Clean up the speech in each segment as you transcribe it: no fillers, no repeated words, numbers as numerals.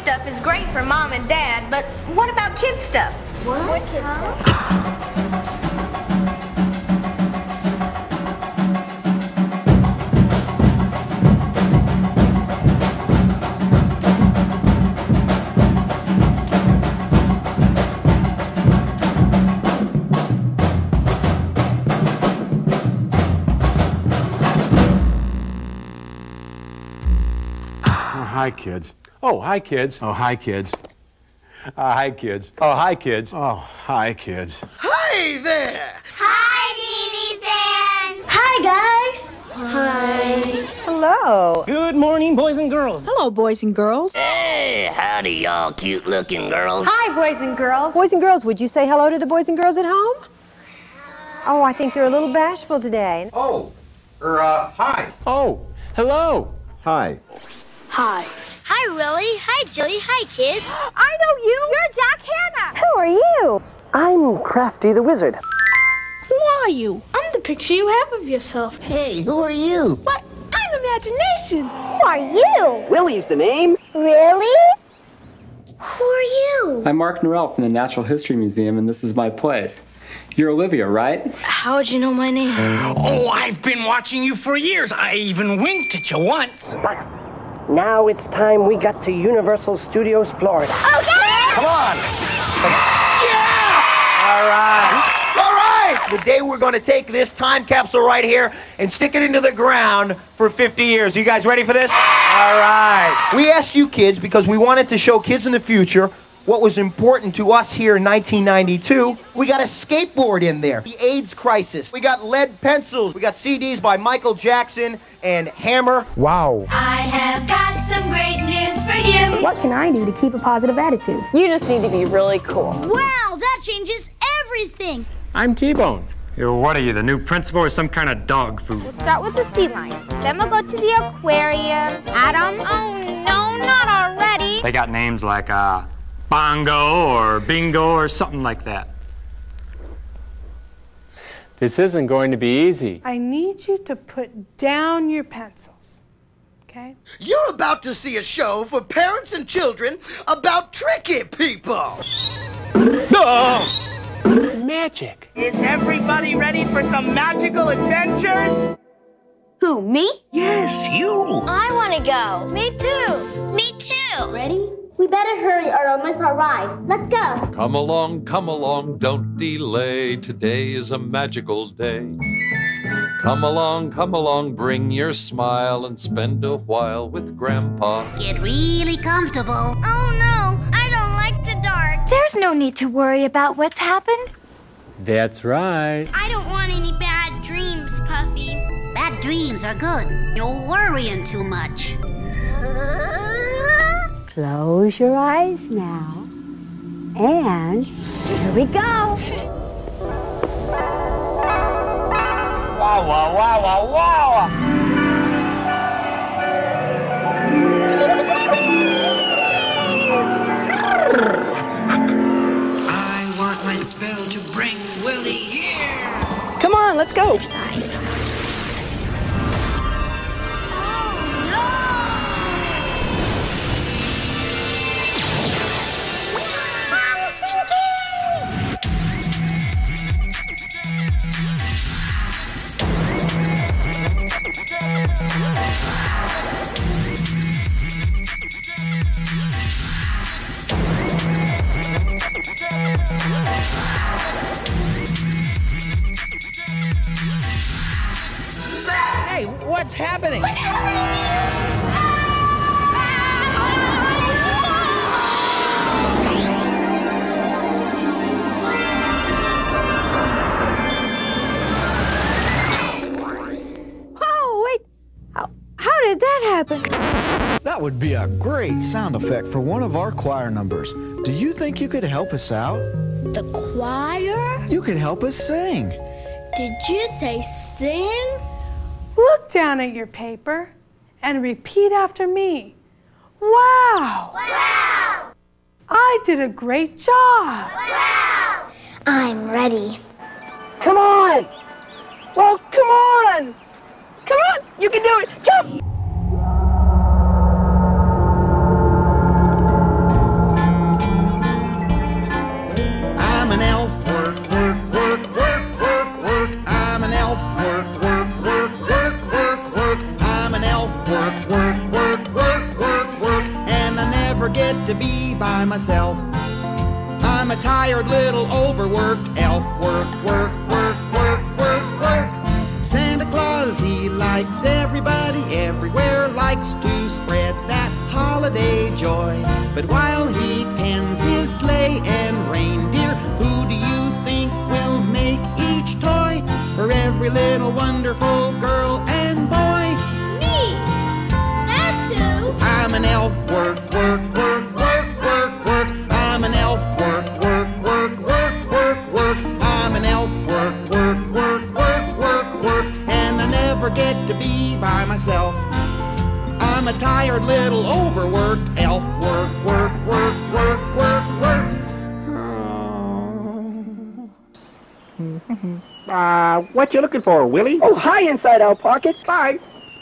stuff is great for Mom and Dad, but what about kid stuff? What kid stuff? Hi, kids. Oh, hi, kids. Oh, hi, kids. Hi, kids. Oh, hi, kids. Oh, hi, kids. Hi there! Hi, BB fans! Hi, guys! Hi. Hello. Good morning, boys and girls. Hello, boys and girls. Hey, howdy, y'all cute-looking girls. Hi, boys and girls. Boys and girls, would you say hello to the boys and girls at home? Oh, I think they're a little bashful today. Oh, hi. Oh, hello. Hi. Hi. Hi, Willie. Hi, Jilly. Hi, kids. I know you. You're Jack Hanna. Who are you? I'm Crafty the Wizard. Who are you? I'm the picture you have of yourself. Hey, who are you? What? I'm Imagination. Who are you? Willie's the name. Really? Who are you? I'm Mark Norell from the Natural History Museum, and this is my place. You're Olivia, right? How'd you know my name? Oh, I've been watching you for years. I even winked at you once. Now it's time we got to Universal Studios, Florida. Okay! Come on. Yeah! All right. All right. Today we're going to take this time capsule right here and stick it into the ground for 50 years. You guys ready for this? All right. We asked you kids because we wanted to show kids in the future what was important to us here in 1992. We got a skateboard in there. The AIDS crisis. We got lead pencils. We got CDs by Michael Jackson and Hammer. Wow. I have got some great news for you. What can I do to keep a positive attitude? You just need to be really cool. Wow, that changes everything. I'm T-Bone. What are you, the new principal or some kind of dog food? We'll start with the sea lions. Then we'll go to the aquariums. Adam? Oh, no, not already. They got names like, Bongo or Bingo or something like that. This isn't going to be easy. I need you to put down your pencils, okay? You're about to see a show for parents and children about tricky people. Magic. Is everybody ready for some magical adventures? Who, me? Yes, you. I want to go. Me too. Me too. Ready? We better hurry or I'll miss our ride. Let's go. Come along, don't delay. Today is a magical day. Come along, bring your smile and spend a while with Grandpa. Get really comfortable. Oh, no. I don't like the dark. There's no need to worry about what's happened. That's right. I don't want any bad dreams, Puffy. Bad dreams are good. You're worrying too much. Close your eyes now. And here we go. Wow, wow, wow, wow, wow. I want my spell to bring Willie here. Come on, let's go. Hey, what's happening? What's happening? Oh, wait. How did that happen? That would be a great sound effect for one of our choir numbers. Do you think you could help us out? The choir? You could help us sing. Did you say sing? Look down at your paper and repeat after me. Wow! Wow! I did a great job. Wow! I'm ready. Come on! Well, come on! Come on! You can do it! Jump! to be by myself. I'm a tired little overworked elf. Work, work, work, work, work, work. Santa Claus, he likes everybody everywhere, likes to spread that holiday joy. But while he tends his sleigh and reindeer, who do you think will make each toy for every little wonderful girl and boy? Me! That's who! I'm an elf. Work, work, work, work, work, work. I'm an elf. Work, work, work, work, work, work. I'm an elf. Work, work, work, work, work, work. And I never get to be by myself. I'm a tired little overworked elf. Work, work, work, work, work, work. What you looking for, Willie? Oh, hi, Inside Out Pocket. Bye.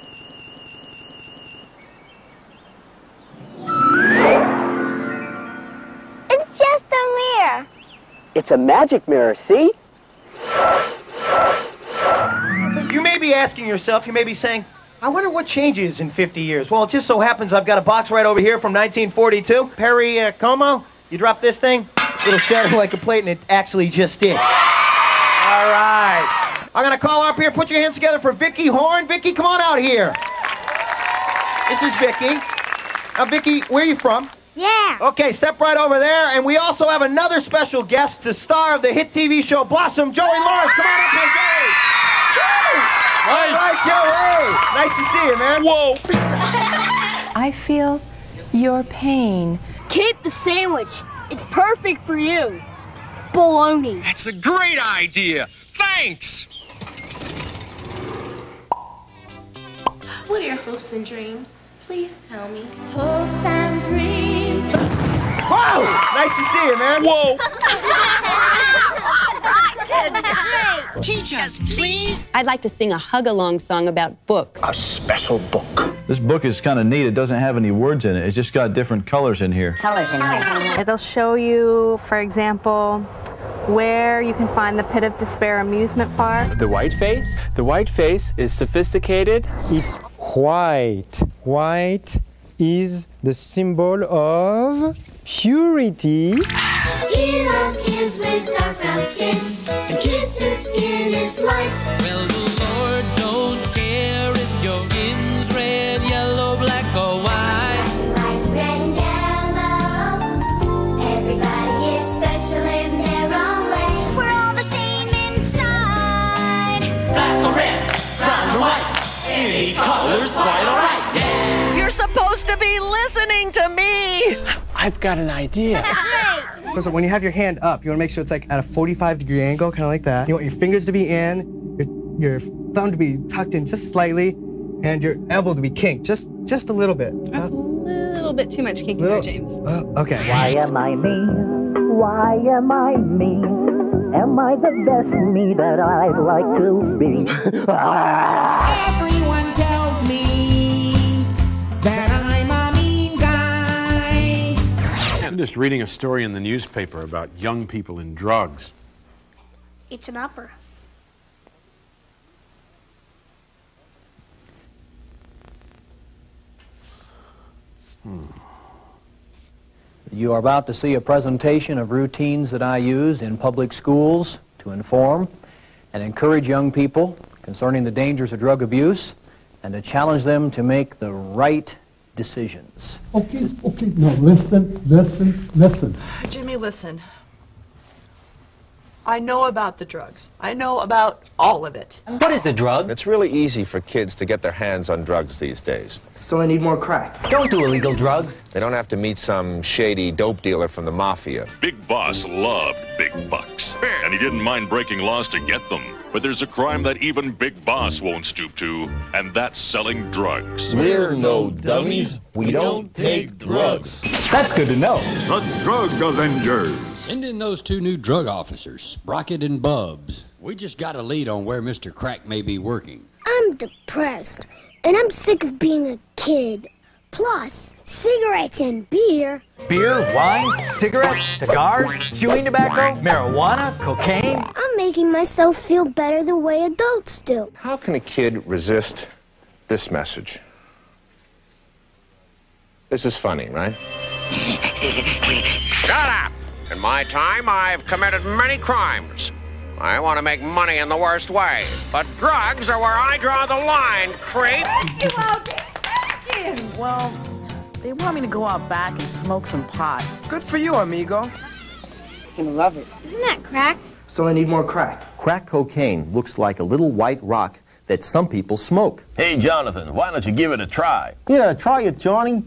It's just a mirror. It's a magic mirror, see? You may be asking yourself, you may be saying, I wonder what changes in 50 years. Well, it just so happens I've got a box right over here from 1942. Perry Como, you drop this thing, it'll shatter like a plate, and it actually just did. All right. I'm going to call up here. Put your hands together for Vicky Horn. Vicky, come on out here. This is Vicky. Now, Vicky, where are you from? Yeah. Okay, step right over there. And we also have another special guest, the star of the hit TV show Blossom, Joey Lawrence. Come on up here, Joey. All right, Joey. Nice to see you, man. Whoa. I feel your pain. Keep the sandwich. It's perfect for you. Bologna. That's a great idea. Thanks. What are your hopes and dreams? Please tell me. Hopes and dreams. Wow! Nice to see you, man. Whoa! Teach us, please. I'd like to sing a hug-along song about books. A special book. This book is kind of neat. It doesn't have any words in it. It's just got different colors in here. It'll show you, for example, where you can find the Pit of Despair amusement park. The white face? The white face is sophisticated. It's white. White is the symbol of purity. He loves kids with dark brown skin and kids whose skin is light. Well, the Lord don't care if your skin's red, yellow, black, or white. Like red and yellow, everybody is special in their own way. We're all the same inside. Black or red, brown or white, any color's quite alright. Yeah. You're supposed to be listening to me. I've got an idea. So when you have your hand up, you want to make sure it's like at a 45-degree angle, kind of like that. You want your fingers to be in, your thumb to be tucked in just slightly, and your elbow to be kinked, just a little bit. That's a little bit too much kinking there, James. Okay. Why am I me? Why am I me? Am I the best me that I'd like to be? Everyone tells me that I'm a mean guy. I'm just reading a story in the newspaper about young people in drugs. It's an opera. You are about to see a presentation of routines that I use in public schools to inform and encourage young people concerning the dangers of drug abuse and to challenge them to make the right decisions. Okay, no, listen. Jimmy, listen. I know about the drugs. I know about all of it. What is a drug? It's really easy for kids to get their hands on drugs these days. So I need more crack. Don't do illegal drugs. They don't have to meet some shady dope dealer from the mafia. Big Boss loved big bucks, and he didn't mind breaking laws to get them. But there's a crime that even Big Boss won't stoop to, and that's selling drugs. We're no dummies. We don't take drugs. That's good to know. The Drug Avengers. Send in those two new drug officers, Sprocket and Bubs. We just got a lead on where Mr. Crack may be working. I'm depressed, and I'm sick of being a kid. Plus, cigarettes and beer. Beer, wine, cigarettes, cigars, chewing tobacco, marijuana, cocaine. I'm making myself feel better the way adults do. How can a kid resist this message? This is funny, right? Shut up! In my time, I've committed many crimes. I want to make money in the worst way. But drugs are where I draw the line, creep. Thank you, Algie. Thank you. Well, they want me to go out back and smoke some pot. Good for you, amigo. You're gonna love it. Isn't that crack? So I need more crack. Crack cocaine looks like a little white rock that some people smoke. Hey, Jonathan, why don't you give it a try? Yeah, try it, Johnny.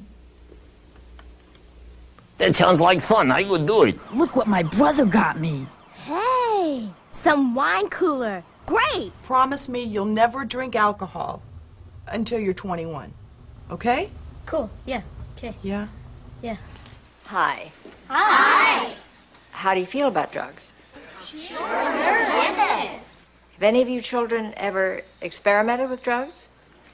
That sounds like fun. I would do it. Look what my brother got me. Hey, some wine cooler. Great. Promise me you'll never drink alcohol until you're 21. Okay? Cool. Yeah. Okay. Yeah? Yeah. Hi. Hi. How do you feel about drugs? Sure. Have any of you children ever experimented with drugs?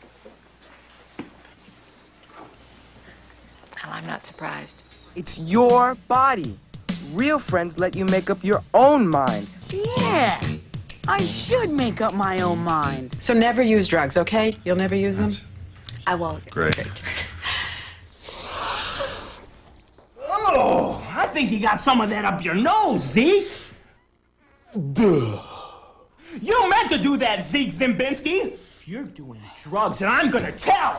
Well, I'm not surprised. It's your body. Real friends let you make up your own mind. Yeah, I should make up my own mind. So never use drugs, okay? You'll never use them? I won't. Great. Oh, I think you got some of that up your nose, Zeke. Duh. You meant to do that, Zeke Zimbinski. You're doing drugs, and I'm gonna tell.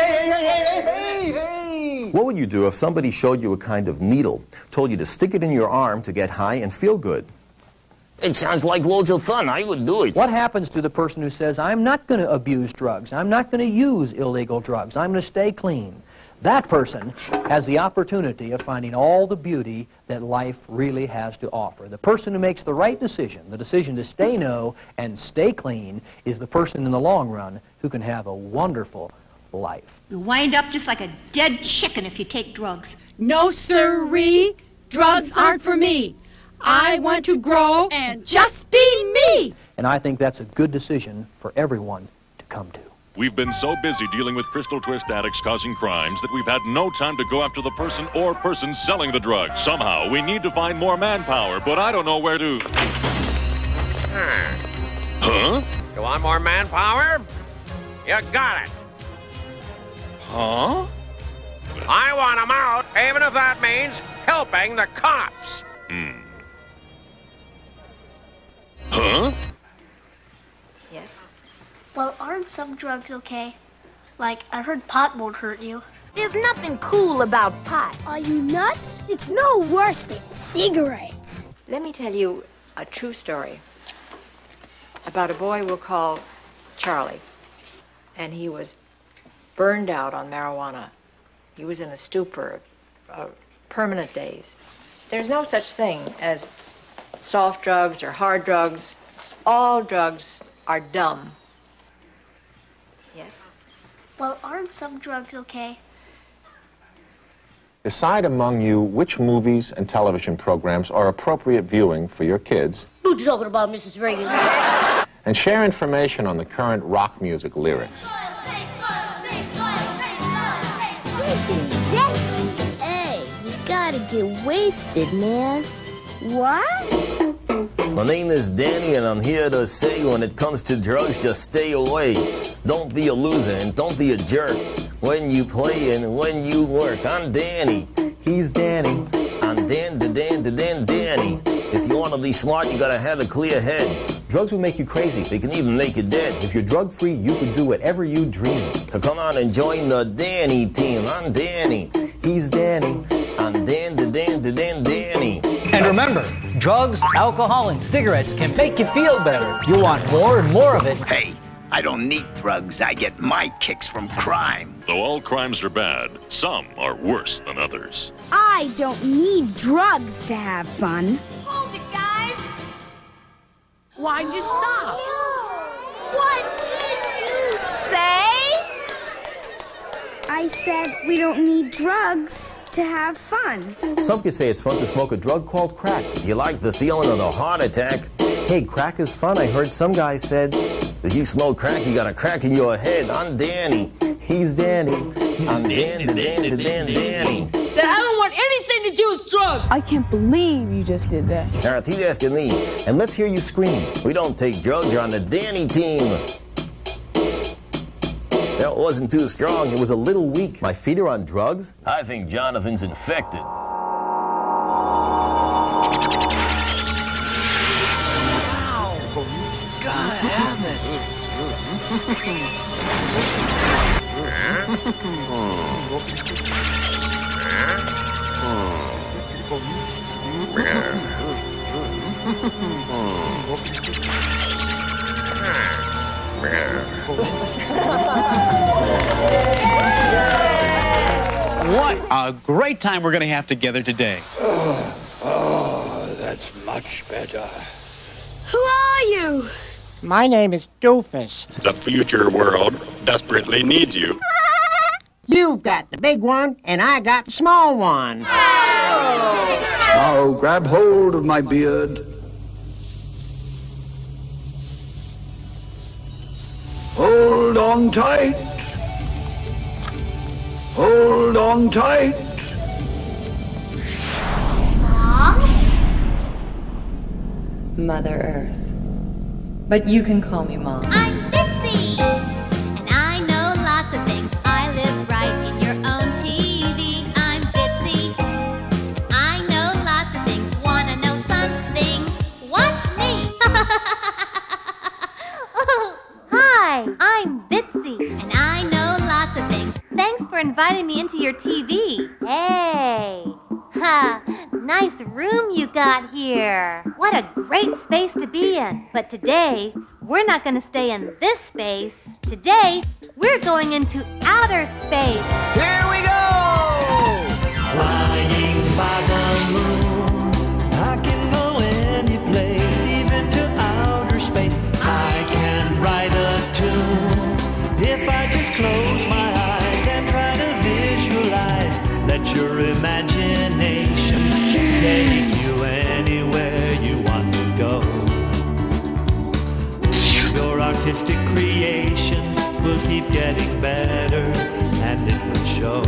Hey! What would you do if somebody showed you a kind of needle, told you to stick it in your arm to get high and feel good? It sounds like loads of fun. I would do it. What happens to the person who says, I'm not going to abuse drugs, I'm not going to use illegal drugs, I'm going to stay clean? That person has the opportunity of finding all the beauty that life really has to offer. The person who makes the right decision, the decision to stay no and stay clean, is the person in the long run who can have a wonderful life. You wind up just like a dead chicken if you take drugs. No, sirree. Drugs aren't for me. I want to grow and just be me. And I think that's a good decision for everyone to come to. We've been so busy dealing with crystal twist addicts causing crimes that we've had no time to go after the person or persons selling the drugs. Somehow, we need to find more manpower, but I don't know where to... Huh? You want more manpower? You got it. Huh? I want them out, even if that means helping the cops. Huh? Yes? Well, aren't some drugs okay? Like, I heard pot won't hurt you. There's nothing cool about pot. Are you nuts? It's no worse than cigarettes. Let me tell you a true story about a boy we'll call Charlie. And he was burned out on marijuana. He was in a stupor of permanent days. There's no such thing as soft drugs or hard drugs. All drugs are dumb. Yes? Well, aren't some drugs okay? Decide among you which movies and television programs are appropriate viewing for your kids, Who you talking about, Mrs. Reagan? and share information on the current rock music lyrics. This is zesty. Hey, you gotta get wasted, man. What? My name is Danny, and I'm here to say when it comes to drugs, just stay away. Don't be a loser and don't be a jerk. When you play and when you work, I'm Danny. He's Danny. I'm Danny. If you want to be smart, you gotta have a clear head. Drugs will make you crazy. They can even make you dead. If you're drug-free, you can do whatever you dream. So come on and join the Danny team. I'm Danny. He's Danny. I'm Danny. And remember, drugs, alcohol, and cigarettes can make you feel better. You want more and more of it. Hey, I don't need drugs. I get my kicks from crime. Though all crimes are bad, some are worse than others. I don't need drugs to have fun. Hold it, guys! Why'd you stop? What did you say? I said we don't need drugs to have fun. Some could say it's fun to smoke a drug called crack. If you like the feeling of the heart attack, Hey, crack is fun. I heard some guy said, if you smoke crack, you got a crack in your head. I'm Danny. He's Danny. I'm Danny. That I don't want anything to do with drugs. I can't believe you just did that. Now, repeat after me. And let's hear you scream. We don't take drugs. You're on the Danny team. wasn't too strong. It was a little weak. My feet are on drugs? I think Jonathan's infected. Wow. Gotta have it. What a great time we're going to have together today. Oh, that's much better. Who are you? My name is Doofus. The future world desperately needs you. You've got the big one, and I got the small one. Now grab hold of my beard. Hold on tight. Hold on tight. Mother Earth. But you can call me Mom. I'm Bitsy, and I know lots of things. I live right in your own TV. I'm Bitsy. I know lots of things. Wanna know something? Watch me. Hi, I'm Bitsy, and I know lots of things. Thanks for inviting me into your TV. Hey. Ha, nice room you got here. What a great space to be in. But today, we're not going to stay in this space. Today, we're going into outer space. Here we go! Flying by the moon, I can go any place, even to outer space. I can write a tune if I just close my eyes and try to visualize. Let your imagination take you anywhere you want to go. Your artistic creation will keep getting better, and it will show.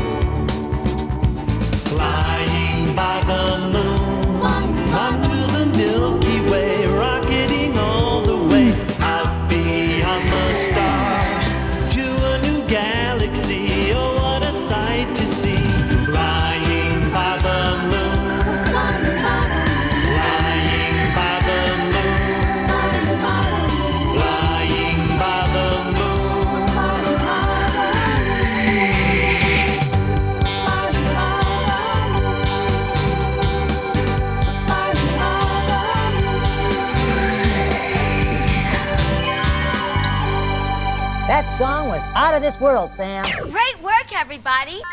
Flying by the moon, onto the Milky Way, rocketing all the way out beyond the stars to a new galaxy. Oh, what a sight to see! Flying by the moon, flying by the moon, flying by the That song was out of this world, Sam. Great work, everybody.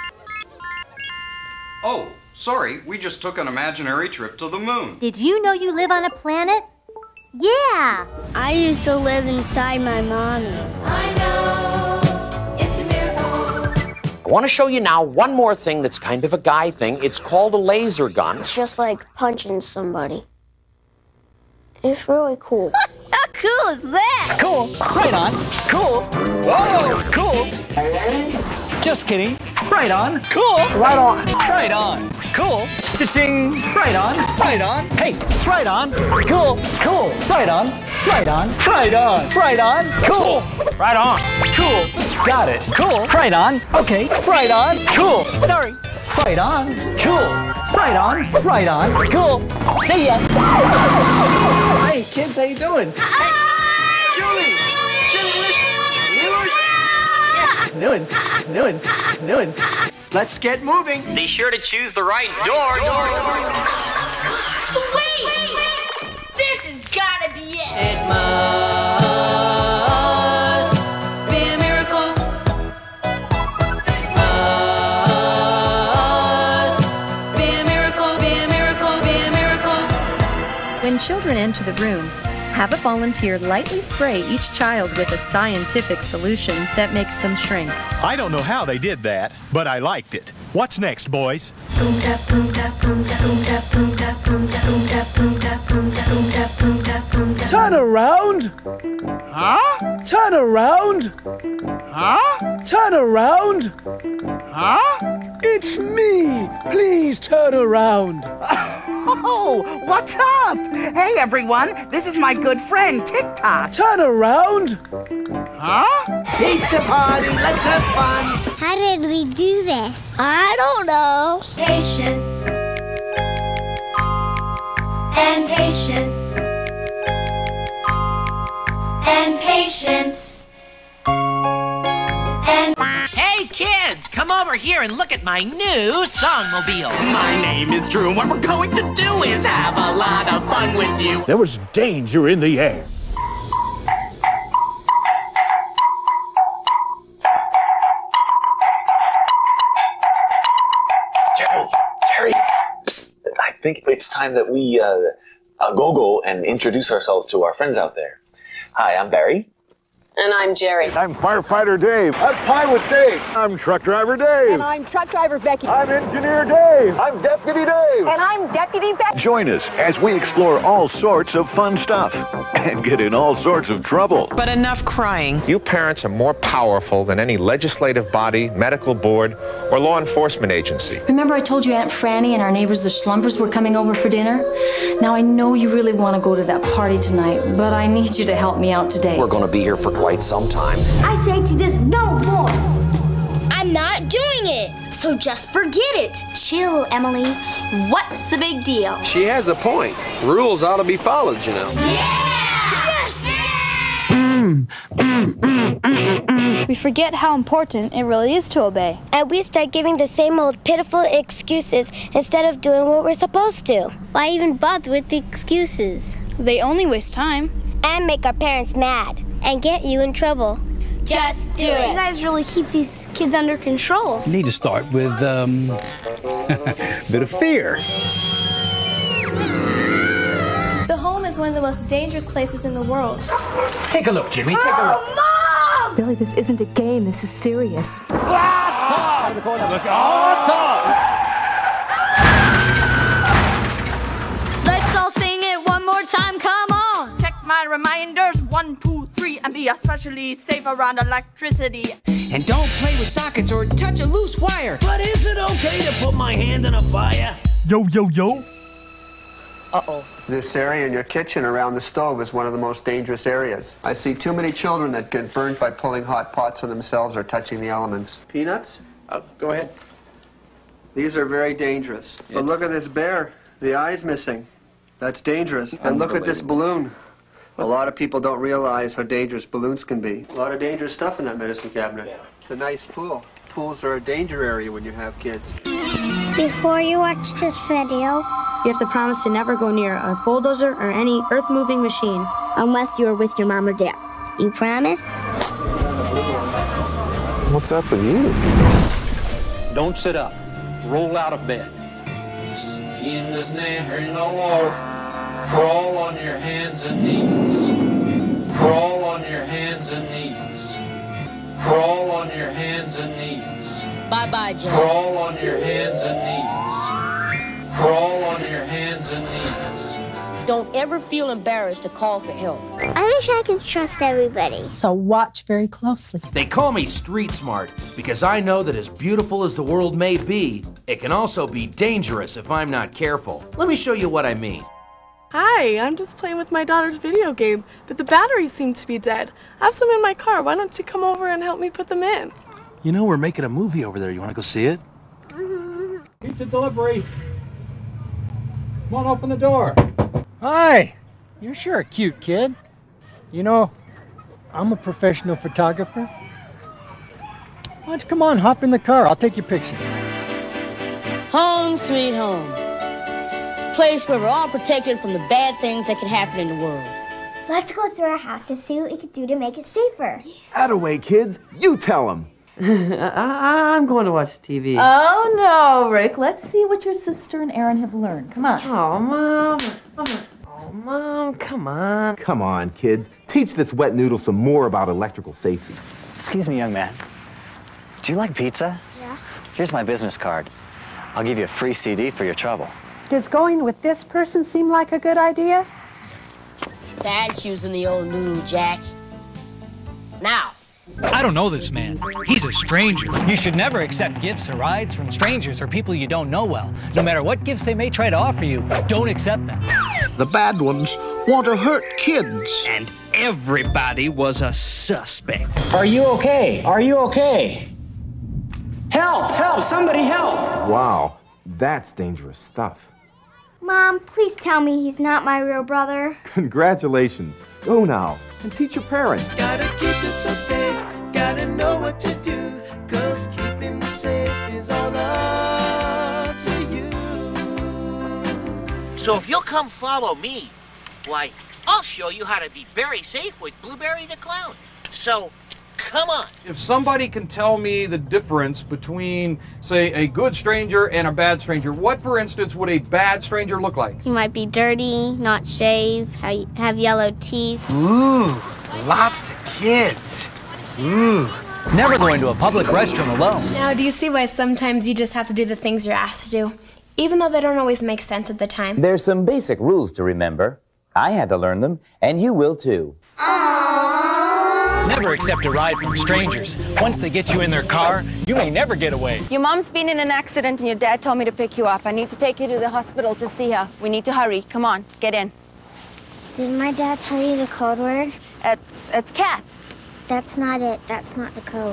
Oh, sorry, we just took an imaginary trip to the moon. Did you know you live on a planet? Yeah. I used to live inside my mommy. I know. It's a miracle. I want to show you now one more thing that's kind of a guy thing. It's called a laser gun. It's just like punching somebody. It's really cool. How cool is that? Cool. Right on. Cool. Whoa. Cool. Just kidding. Right on. Cool. Right on. Right on. Cool. Cha-ching. Right on. Right on. Hey. Right on. Cool. Cool. Right on. Right on. Right on. Right on. Cool. Right on. Cool. Got it. Cool. Right on. Okay. Right on. Cool. Sorry. Right on. Cool. Right on. Right on. Cool. See ya. Hey, kids, how you doing? Hey, Julie! Julie, Newin. Let's get moving. Be sure to choose the right door. Wait! This has gotta be it. It must be a miracle. It must be a miracle, be a miracle, be a miracle. When children enter the room, have a volunteer lightly spray each child with a scientific solution that makes them shrink. I don't know how they did that, but I liked it. What's next, boys? Turn around. Huh? Turn around. Huh? Turn around. Huh? It's me! Please turn around. Oh, what's up? Hey, everyone. This is my good friend, TikTok. Turn around. Huh? Pizza party, let's have fun. How did we do this? I don't know. Patience. And patience. And patience. And hey kids, come over here and look at my new songmobile. My name is Drew, and what we're going to do is have a lot of fun with you. There was danger in the air. Jerry, psst, I think it's time that we go and introduce ourselves to our friends out there. Hi, I'm Barry. And I'm Jerry. I'm Firefighter Dave. I'm Pilot Dave. I'm Truck Driver Dave. And I'm Truck Driver Becky. I'm Engineer Dave. I'm Deputy Dave. And I'm Deputy Becky. Join us as we explore all sorts of fun stuff and get in all sorts of trouble. But enough crying. You parents are more powerful than any legislative body, medical board, or law enforcement agency. Remember I told you Aunt Franny and our neighbors the Schlumbers were coming over for dinner? Now I know you really want to go to that party tonight, but I need you to help me out today. We're going to be here for quite some time. I say to this no more. I'm not doing it, so just forget it. Chill, Emily. What's the big deal? She has a point. Rules ought to be followed, you know. Yes! We forget how important it really is to obey. And we start giving the same old pitiful excuses instead of doing what we're supposed to. Why even bother with the excuses? They only waste time. And make our parents mad. And get you in trouble. Just do it. You guys really keep these kids under control. You need to start with, a bit of fear. The home is one of the most dangerous places in the world. Take a look, Jimmy. Take a look. Mom! Billy, this isn't a game. This is serious. Let's go. let's all sing it one more time, come on. Check my reminders, 1, 2, 3, and be especially safe around electricity. And don't play with sockets or touch a loose wire. But is it okay to put my hand in a fire? Yo, yo, yo. Uh-oh. This area in your kitchen around the stove is one of the most dangerous areas. I see too many children that get burnt by pulling hot pots on themselves or touching the elements. Peanuts? Go ahead. These are very dangerous. But look at this bear. The eye's missing. That's dangerous. And look at this balloon. A lot of people don't realize how dangerous balloons can be. A lot of dangerous stuff in that medicine cabinet. Yeah. It's a nice pool. Pools are a danger area when you have kids. Before you watch this video, you have to promise to never go near a bulldozer or any earth-moving machine unless you are with your mom or dad. You promise? What's up with you? Don't sit up. Roll out of bed. In this near no more. Crawl on your hands and knees. Crawl on your hands and knees. Crawl on your hands and knees. Bye-bye, Joe. Crawl on your hands and knees. Crawl on your hands and knees. Don't ever feel embarrassed to call for help. I wish I could trust everybody. So watch very closely. They call me street smart because I know that as beautiful as the world may be, it can also be dangerous if I'm not careful. Let me show you what I mean. Hi, I'm just playing with my daughter's video game, but the batteries seem to be dead. I have some in my car. Why don't you come over and help me put them in? You know, we're making a movie over there. You want to go see it? Pizza delivery. Come on, open the door. Hi. You're sure a cute kid. You know, I'm a professional photographer. Why don't you come on, hop in the car. I'll take your picture. Home sweet home. Place where we're all protected from the bad things that can happen in the world. Let's go through our house and see what we can do to make it safer. Attaway, kids. You tell them. I'm going to watch TV. Oh, no, Rick. Let's see what your sister and Aaron have learned. Come on. Oh, Mom. Oh, Mom, come on. Come on, kids. Teach this wet noodle some more about electrical safety. Excuse me, young man. Do you like pizza? Yeah. Here's my business card. I'll give you a free CD for your trouble. Does going with this person seem like a good idea? Dad's using the old noodle, Jack. Now, I don't know this man. He's a stranger. You should never accept gifts or rides from strangers or people you don't know well. No matter what gifts they may try to offer you, don't accept them. The bad ones want to hurt kids. And everybody was a suspect. Are you okay? Are you okay? Help! Help! Somebody help! Wow, that's dangerous stuff. Mom, please tell me he's not my real brother. Congratulations. Go now and teach your parents. Gotta keep it so safe, gotta know what to do, 'cause keeping it safe is all up to you. So if you'll come follow me, why, I'll show you how to be very safe with Blueberry the Clown. So, come on. If somebody can tell me the difference between, say, a good stranger and a bad stranger, what, for instance, would a bad stranger look like? He might be dirty, not shaved, have yellow teeth. Ooh, lots of kids. Ooh. Never go into a public restroom alone. Now, do you see why sometimes you just have to do the things you're asked to do, even though they don't always make sense at the time? There's some basic rules to remember. I had to learn them, and you will too. Never accept a ride from strangers. Once they get you in their car, you may never get away. Your mom's been in an accident and your dad told me to pick you up. I need to take you to the hospital to see her. We need to hurry. Come on, get in. Did my dad tell you the code word? It's cat. That's not it. That's not the code.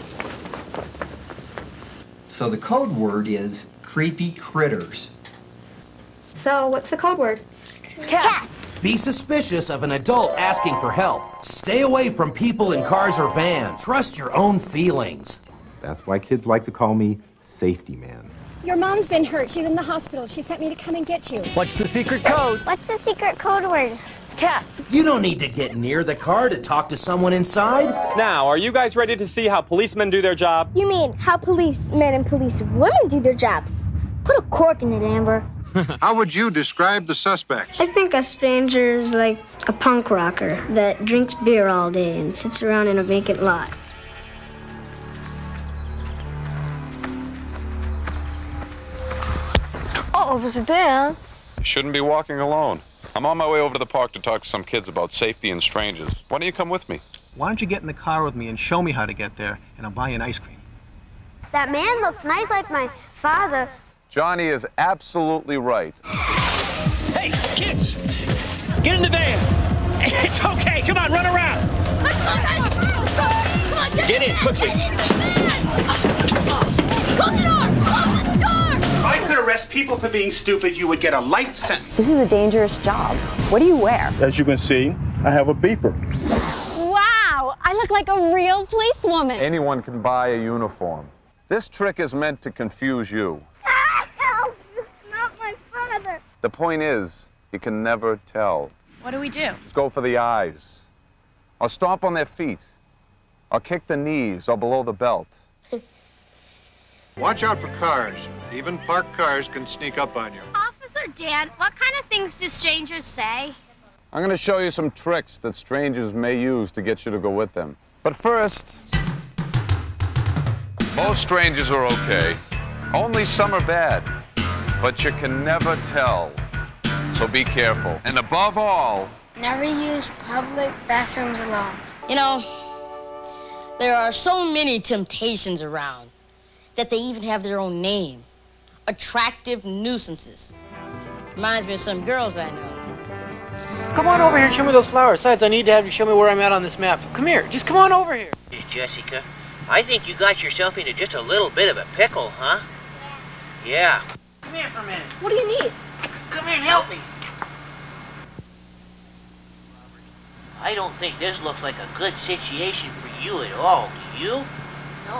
So the code word is creepy critters. So, what's the code word? It's cat. Be suspicious of an adult asking for help. Stay away from people in cars or vans. Trust your own feelings. That's why kids like to call me Safety Man. Your mom's been hurt. She's in the hospital. She sent me to come and get you. What's the secret code? What's the secret code word? It's cat. You don't need to get near the car to talk to someone inside. Now, are you guys ready to see how policemen do their job? You mean how policemen and policewomen do their jobs? Put a cork in it, Amber. How would you describe the suspects? I think a stranger's like a punk rocker that drinks beer all day and sits around in a vacant lot. Oh, was it there? You shouldn't be walking alone. I'm on my way over to the park to talk to some kids about safety and strangers. Why don't you come with me? Why don't you get in the car with me and show me how to get there, and I'll buy you an ice cream. That man looks nice like my father. Johnny is absolutely right. Hey, kids! Get in the van! It's okay, come on, run around! Let's go, guys! Let's go! Come on, Get in, quickly! Close the door! Close the door! If I could arrest people for being stupid, you would get a life sentence. This is a dangerous job. What do you wear? As you can see, I have a beeper. Wow! I look like a real policewoman. Anyone can buy a uniform. This trick is meant to confuse you. Help! Not my father. The point is, you can never tell. What do we do? Just go for the eyes. Or stomp on their feet. Or kick the knees or below the belt. Watch out for cars. Even parked cars can sneak up on you. Officer Dan, what kind of things do strangers say? I'm going to show you some tricks that strangers may use to get you to go with them. But first, most strangers are okay. Only some are bad. But you can never tell. So be careful. And above all, never use public bathrooms alone. You know, there are so many temptations around that they even have their own name. Attractive nuisances. Reminds me of some girls I know. Come on over here and show me those flowers. Besides, I need to have you show me where I'm at on this map. Come here, just come on over here. Jessica, I think you got yourself into just a little bit of a pickle, huh? Yeah. Come here for a minute. What do you need? Come here and help me. I don't think this looks like a good situation for you at all, do you? No.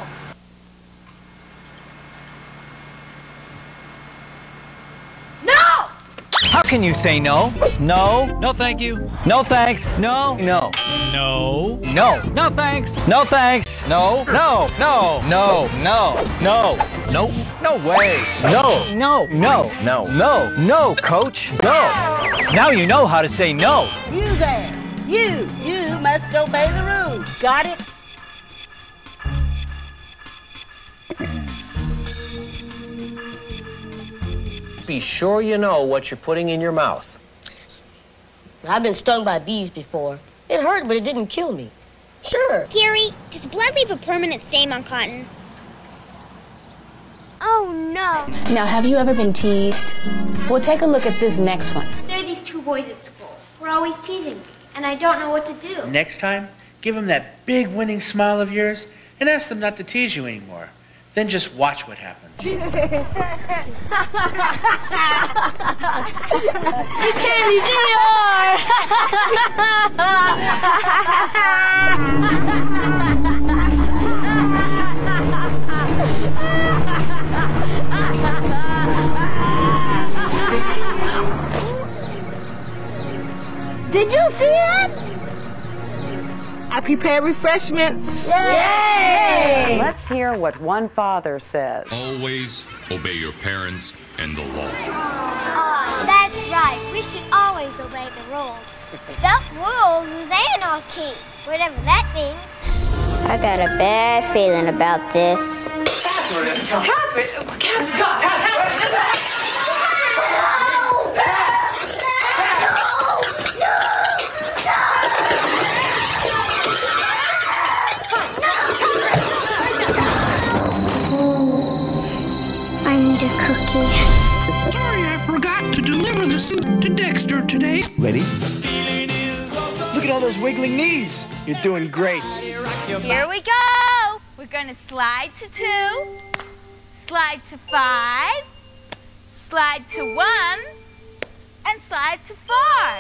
No! How can you say no? No. No, thank you. No, thanks. No. No. No. No. No, thanks. No, thanks. No. No. No. No. No. No. No. No way. No. No. No. No. No. No, coach. No. Now you know how to say no. You there. You must obey the rules. Got it? Be sure you know what you're putting in your mouth. I've been stung by bees before. It hurt, but it didn't kill me. Sure. Gary, does blood leave a permanent stain on cotton? Oh, no. Now, have you ever been teased? Well, take a look at this next one. There are these two boys at school. We're always teasing me, and I don't know what to do. Next time, give them that big winning smile of yours and ask them not to tease you anymore. Then just watch what happens. You can't be Did you see that? I prepared refreshments. Yay! Let's hear what one father says. Always obey your parents and the law. That's right. We should always obey the rules. Without rules is anarchy, whatever that means. I got a bad feeling about this. I need a cookie. Sorry, I forgot to deliver the soup to Dexter today. Ready? Look at all those wiggling knees. You're doing great. Here we go. We're going to slide to 2, slide to 5, slide to 1, and slide to 4.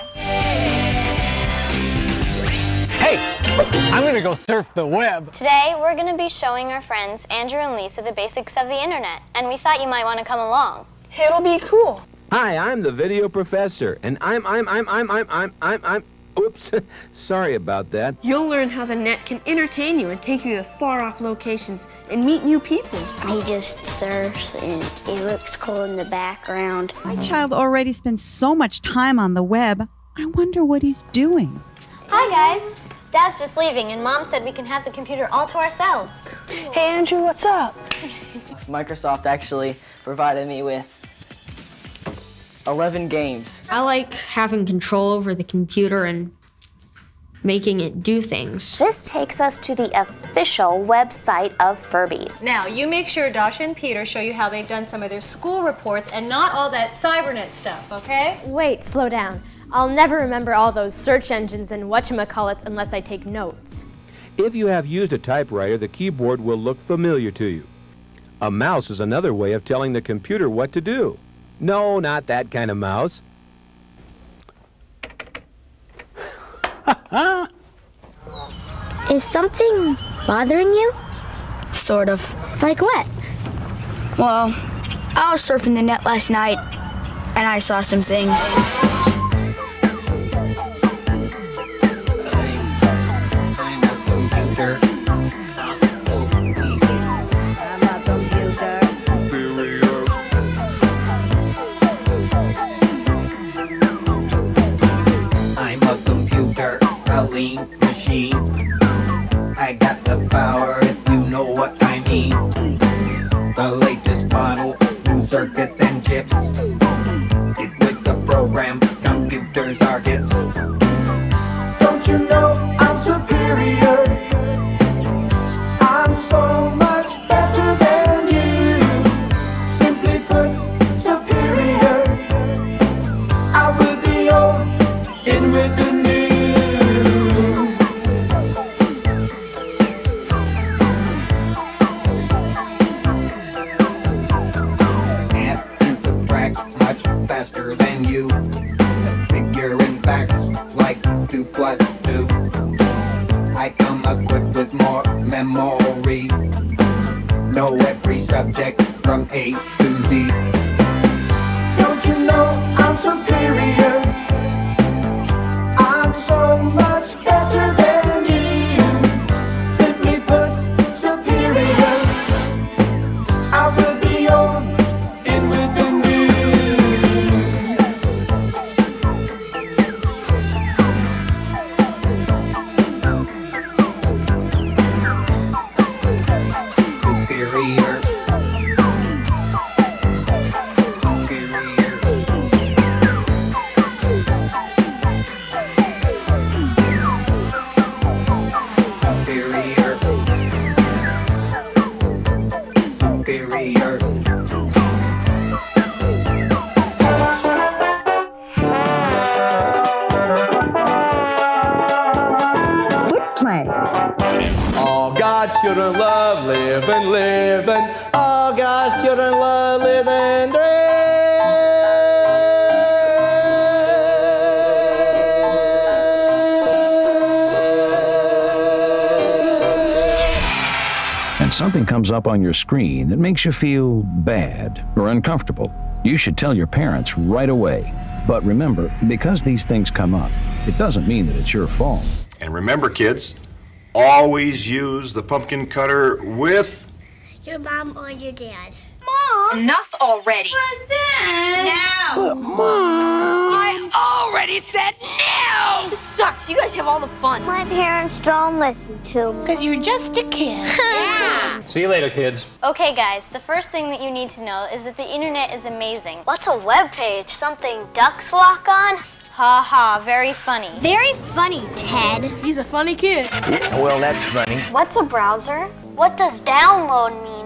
Hey, I'm going to go surf the web. Today, we're going to be showing our friends Andrew and Lisa the basics of the internet, and we thought you might want to come along. It'll be cool. Hi, I'm the video professor, and I'm oops, sorry about that. You'll learn how the net can entertain you and take you to far-off locations and meet new people. He just surfs and it looks cool in the background. My child already spends so much time on the web. I wonder what he's doing. Hi, guys. Dad's just leaving, and Mom said we can have the computer all to ourselves. Hey, Andrew, what's up? Microsoft actually provided me with 11 games. I like having control over the computer and making it do things. This takes us to the official website of Furbies. Now, you make sure Dasha and Peter show you how they've done some of their school reports and not all that cybernet stuff, okay? Wait, slow down. I'll never remember all those search engines and whatchamacallits unless I take notes. If you have used a typewriter, the keyboard will look familiar to you. A mouse is another way of telling the computer what to do. No, not that kind of mouse. Is something bothering you? Sort of. Like what? Well, I was surfing the net last night, and I saw some things. Machine. I got the power if you know what I mean. The latest model, new circuits and chips. Get with the program, computers are hip. Don't you know I'm superior? I'm so much better than you. Simply put, superior. Out with the old, in with the new. Faster than you. Figure in facts like 2 plus 2. I come equipped with more memory. Know every subject from A to Z. Don't you know I'm superior? I'm so much better than you. Simply put, superior. Out with the old, in with the new. Superior. living, living. Oh gosh, children love living dreams. And something comes up on your screen that makes you feel bad or uncomfortable, you should tell your parents right away. But remember, because these things come up, it doesn't mean that it's your fault. And remember, kids, always use the pumpkin cutter with your mom or your dad. Mom! Enough already. But then... Now! But Mom! I already said no! This sucks. You guys have all the fun. My parents don't listen to me. Because you're just a kid. Yeah! See you later, kids. Okay, guys, the first thing that you need to know is that the internet is amazing. What's a web page? Something ducks walk on? Ha ha, very funny. Very funny, Ted. He's a funny kid. Yeah, well, that's funny. What's a browser? What does download mean?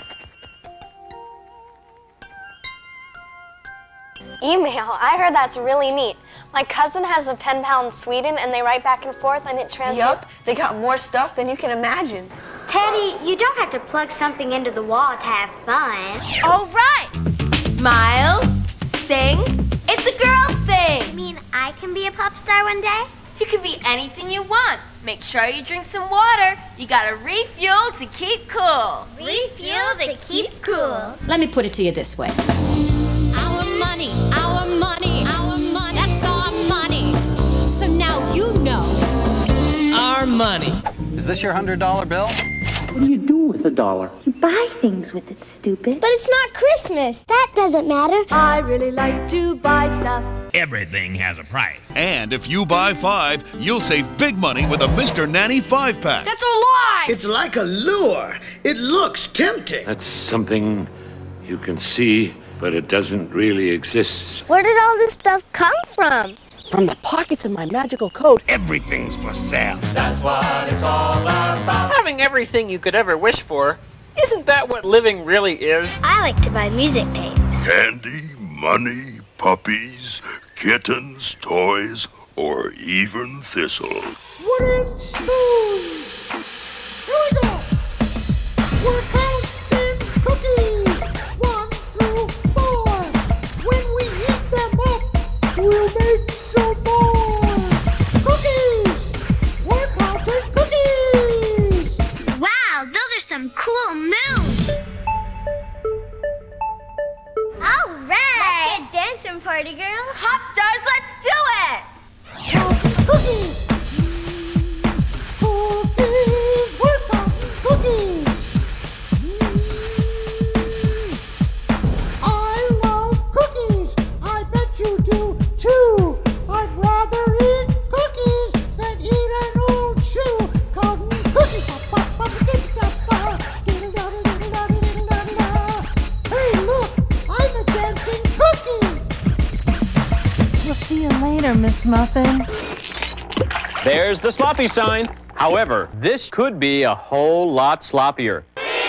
Email. I heard that's really neat. My cousin has a pen pal in Sweden and they write back and forth and it translates. Yup, they got more stuff than you can imagine. Teddy, you don't have to plug something into the wall to have fun. All right. Smile, sing. It's a girl thing. You mean I can be a pop star one day? You can be anything you want. Make sure you drink some water. You gotta refuel to keep cool. Refuel to keep cool. Let me put it to you this way. Our money, our money, our money. That's our money. So now you know. Our money. Is this your $100 bill? What do you do with $1? You buy things with it, stupid. But it's not Christmas. That doesn't matter. I really like to buy stuff. Everything has a price. And if you buy 5, you'll save big money with a Mr. Nanny 5-pack. That's a lie! It's like a lure. It looks tempting. That's something you can see, but it doesn't really exist. Where did all this stuff come from? From the pockets of my magical coat. Everything's for sale. That's what it's all about. Having everything you could ever wish for, isn't that what living really is? I like to buy music tapes. Candy, money, puppies, kittens, toys, or even thistle. Wooden spoons. Here we go. We're counting cookies. 1 through 4. When we eat them up, we'll make some more. Cookies. We're counting cookies. Wow, those are some cool moves. All right. Let's get dancing, party girl. Pop stars, let's do it. Cookies. Cookies. We're counting cookies. I love cookies. I bet you do too. I'd rather eat cookies than eat an old shoe. Counting cookies. Hey, look, I'm a dancing cookie. We'll see you later, Miss Muffin. There's the sloppy sign. However, this could be a whole lot sloppier.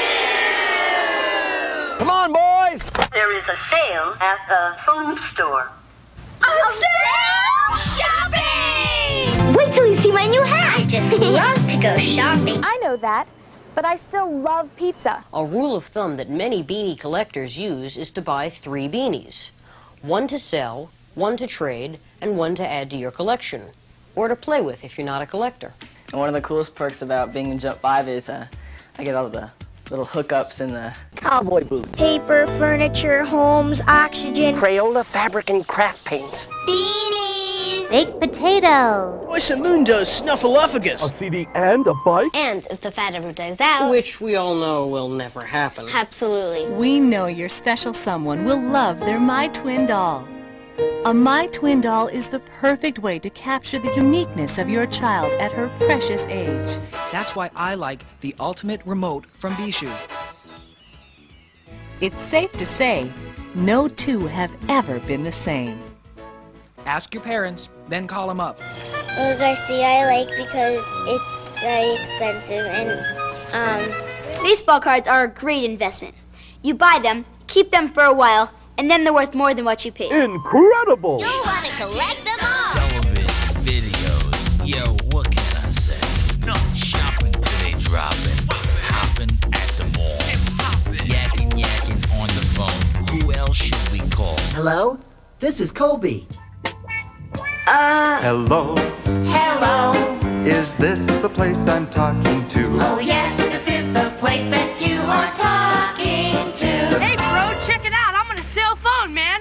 Come on, boys! There is a sale at the food store. A sale? Shopping! Wait till you see my new hat. I just love to go shopping. I know that, but I still love pizza. A rule of thumb that many beanie collectors use is to buy 3 beanies. 1 to sell, 1 to trade, and 1 to add to your collection. Or to play with if you're not a collector. And one of the coolest perks about being in Jump 5 is I get all the little hookups and the cowboy boots. Paper, furniture, homes, oxygen. Crayola, fabric, and craft paints. Beanies. Baked potato. Oysamundo's Snuffleupagus. A CD and a bike? And if the fat ever dies out. Which we all know will never happen. Absolutely. We know your special someone will love their My Twin doll. A My Twin doll is the perfect way to capture the uniqueness of your child at her precious age. That's why I like the ultimate remote from Bishu. It's safe to say, no two have ever been the same. Ask your parents, then call them up. Well, Garcia I like because it's very expensive and, Baseball cards are a great investment. You buy them, keep them for a while, and then they're worth more than what you paid. Incredible! You'll want to collect them all. Television, videos, yo, what can I say? No shopping till they dropping. Hopping at the mall. Hello? This is Colby. Hello, Hello. is this the place I'm talking to? Oh yes, this is the place that you are talking to. Hey bro, check it out. I'm on a cell phone, man.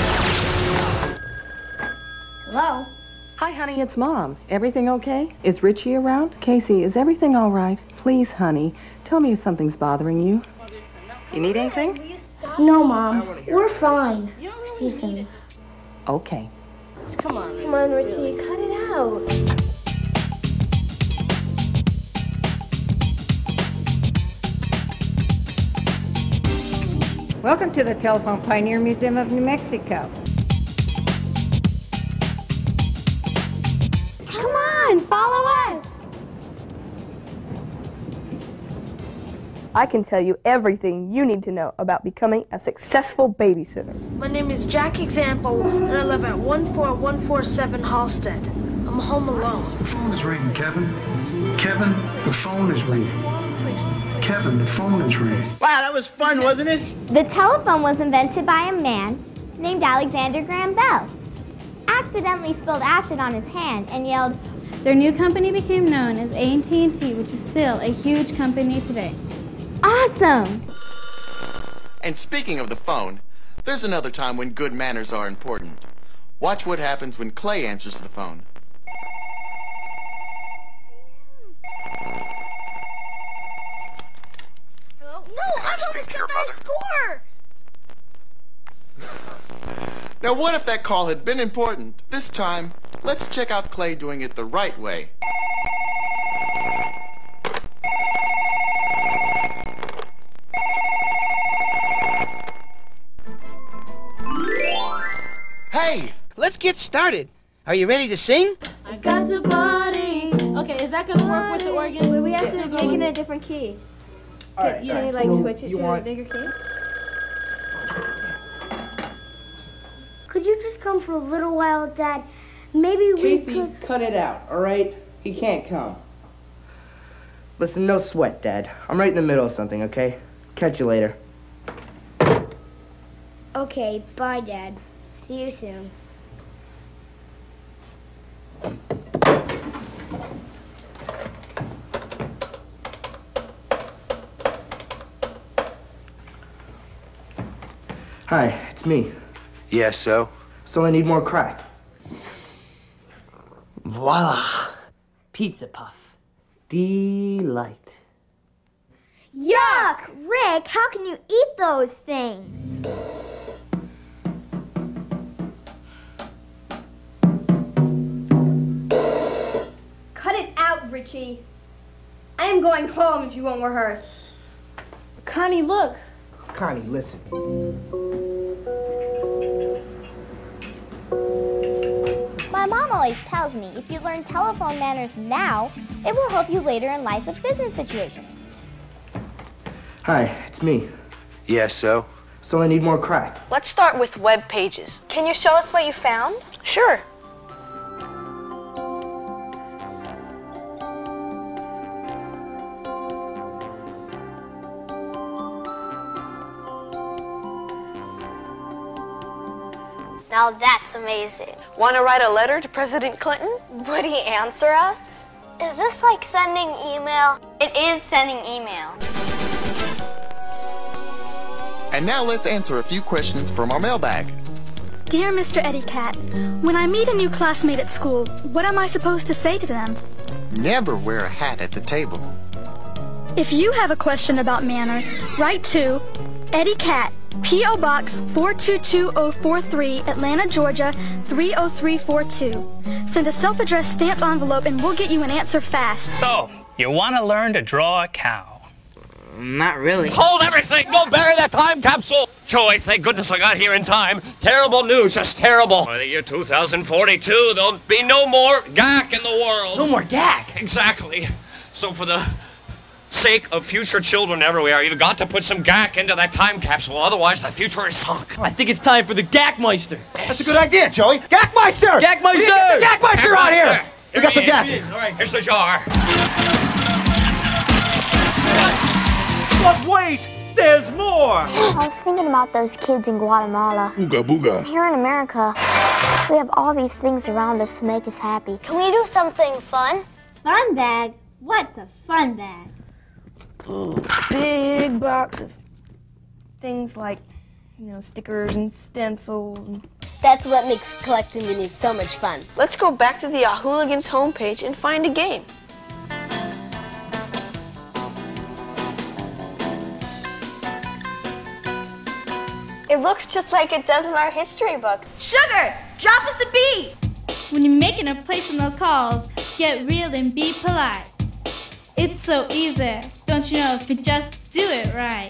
Hello? Hi, honey, it's Mom. Everything okay? Is Richie around? Casey, is everything all right? Please, honey, tell me if something's bothering you. You need anything? No, Mom. We're fine. Susan. Okay. Come on, Richie. Cut it out. Welcome to the Telephone Pioneer Museum of New Mexico. Come on, follow us. I can tell you everything you need to know about becoming a successful babysitter. My name is Jack Example, and I live at 14147 Halstead. I'm home alone. The phone is ringing, Kevin. Kevin, the phone is ringing. Kevin, the phone is ringing. Wow, that was fun, wasn't it? The telephone was invented by a man named Alexander Graham Bell. Accidentally spilled acid on his hand and yelled, Their new company became known as AT&T, which is still a huge company today. "Awesome!" And speaking of the phone, there's another time when good manners are important. Watch what happens when Clay answers the phone. Hello? No, I've almost got that score! Now what if that call had been important? This time, let's check out Clay doing it the right way. Hey, let's get started. Are you ready to sing? I got to party. Okay, is that gonna work with the organ? But we have to make it in a different key. Can you like switch it to a bigger key? Could you just come for a little while, Dad? Maybe Casey, we could... cut it out, all right? He can't come. Listen, no sweat, Dad. I'm right in the middle of something, okay? Catch you later. Okay, bye, Dad. See you soon. Hi, it's me. Yes, so? So I need more crack. Voila! Pizza puff. Delight. Yuck! Rick, how can you eat those things? Cut it out, Richie. I am going home if you won't rehearse. Connie, look. Connie, listen. My mom always tells me if you learn telephone manners now, it will help you later in life with business situations. Hi, it's me. Yes, so? So I need more crack. Let's start with web pages. Can you show us what you found? Sure. Now that's amazing. Want to write a letter to President Clinton? Would he answer us? Is this like sending email? It is sending email. And now let's answer a few questions from our mailbag. Dear Mr. Eddie Cat, when I meet a new classmate at school, what am I supposed to say to them? Never wear a hat at the table. If you have a question about manners, write to Eddie Cat, P.O. Box 422043, Atlanta, Georgia 30342. Send a self-addressed stamped envelope and we'll get you an answer fast. So, you want to learn to draw a cow? Not really. Hold everything! Go bury that time capsule! Joey, thank goodness I got here in time. Terrible news, just terrible. By the year 2042, there'll be no more GAC in the world. No more GAC? Exactly. So for the sake of future children everywhere, you've got to put some GAC into that time capsule, otherwise the future is sunk. I think it's time for the GACmeister. That's a good idea, Joey. GACmeister! GACmeister! Get the GACmeister out here! We got some GAC. All right, here's the jar. But wait! There's more! I was thinking about those kids in Guatemala. Ooga booga. Here in America, we have all these things around us to make us happy. Can we do something fun? Fun bag? What's a fun bag? Big box of things like, stickers and stencils. That's what makes collecting minis so much fun. Let's go back to the Hooligans homepage and find a game. It looks just like it does in our history books. Sugar, drop us a beat. When you're making a place in those calls, get real and be polite. It's so easy, don't you know, if you just do it right.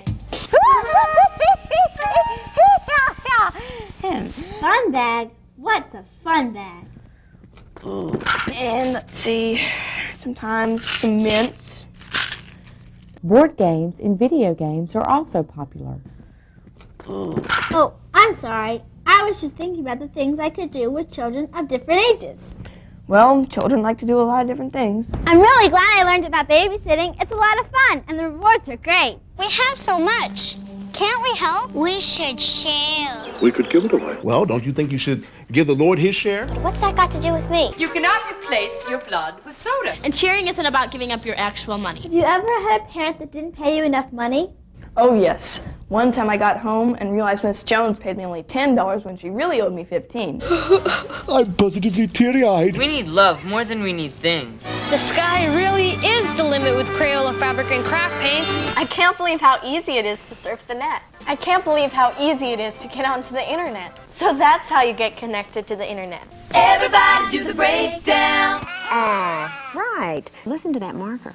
Fun bag? What's a fun bag? And let's see, sometimes some mints. Board games and video games are also popular. Oh, I'm sorry. I was just thinking about the things I could do with children of different ages. Well, children like to do a lot of different things. I'm really glad I learned about babysitting. It's a lot of fun, and the rewards are great. We have so much. Can't we help? We should share. We could give it away. Well, don't you think you should give the Lord his share? What's that got to do with me? You cannot replace your blood with soda. And sharing isn't about giving up your actual money. Have you ever had a parent that didn't pay you enough money? Oh, yes. One time I got home and realized Miss Jones paid me only $10 when she really owed me $15. I'm positively teary-eyed. We need love more than we need things. The sky really is the limit with Crayola fabric and craft paints. I can't believe how easy it is to surf the net. I can't believe how easy it is to get onto the internet. So that's how you get connected to the internet. Everybody do the breakdown. Right. Listen to that marker.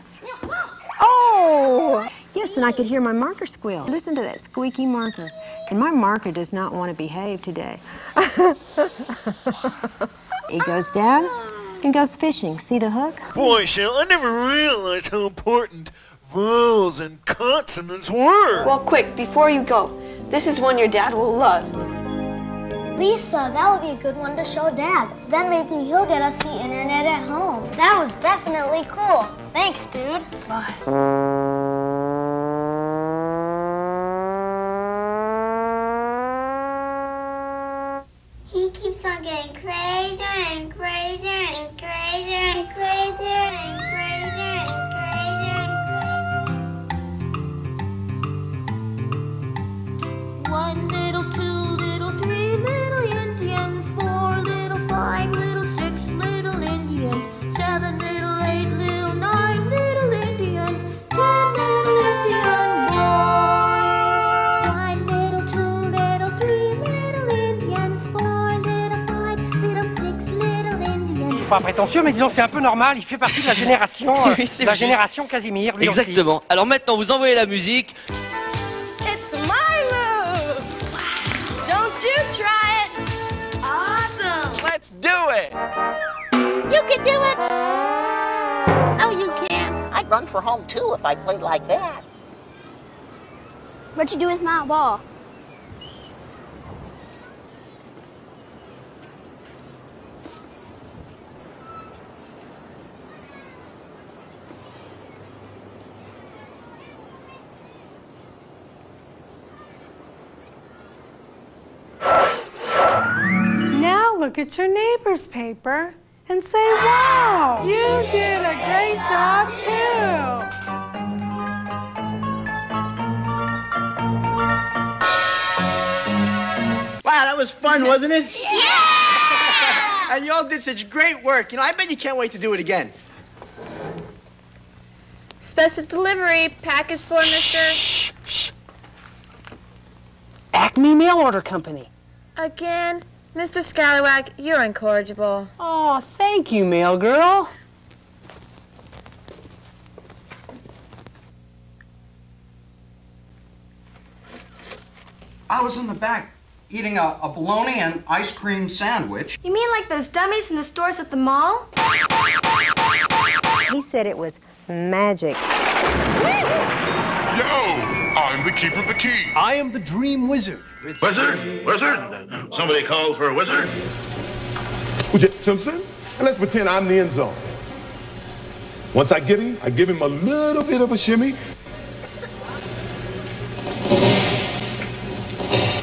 Oh! Yes, and I could hear my marker squeal. Listen to that squeaky marker. And my marker does not want to behave today. He goes down and goes fishing. See the hook? Boy, Shell, I never realized how important vowels and consonants were. Well, quick, before you go, this is one your dad will love. Lisa, that would be a good one to show Dad. Then maybe he'll get us the internet at home. That was definitely cool. Thanks, dude. Bye. He keeps on getting crazier and crazier and crazier and crazier and crazier and crazier. One little, two little, three little Indians, 4 little, 5 little, 6 little Indians, 7 little, 8 little, 9 little Indians, 10 little Indian boys. 1 little, 2 little, 3 little Indians, 4 little, 5 little, 6 little Indians. Pas prétentieux, mais disons que c'est un peu normal. Il fait partie de la génération, la génération Casimir. Lui Exactement. Aussi. Alors maintenant, vous envoyez la musique. It's my move! Don't you try it! Awesome! Let's do it! You can do it! No, you can't. I'd run for home too if I played like that. What'd you do with my ball? Now look at your neighbor's paper and say, wow, you did a great job too. Wow, that was fun, wasn't it? Yeah! And y'all did such great work. I bet you can't wait to do it again. Special delivery package for Mr. Shh. Acme Mail Order Company. Again? Mr. Scallywag, you're incorrigible. Oh, thank you, mail girl. I was in the back eating a bologna and ice cream sandwich. You mean like those dummies in the stores at the mall? He said it was magic. Yo, I'm the keeper of the key. I am the dream wizard. Wizard? Wizard? Somebody called for a wizard? O.J. Simpson? And let's pretend I'm the end zone. Once I give him a little bit of a shimmy.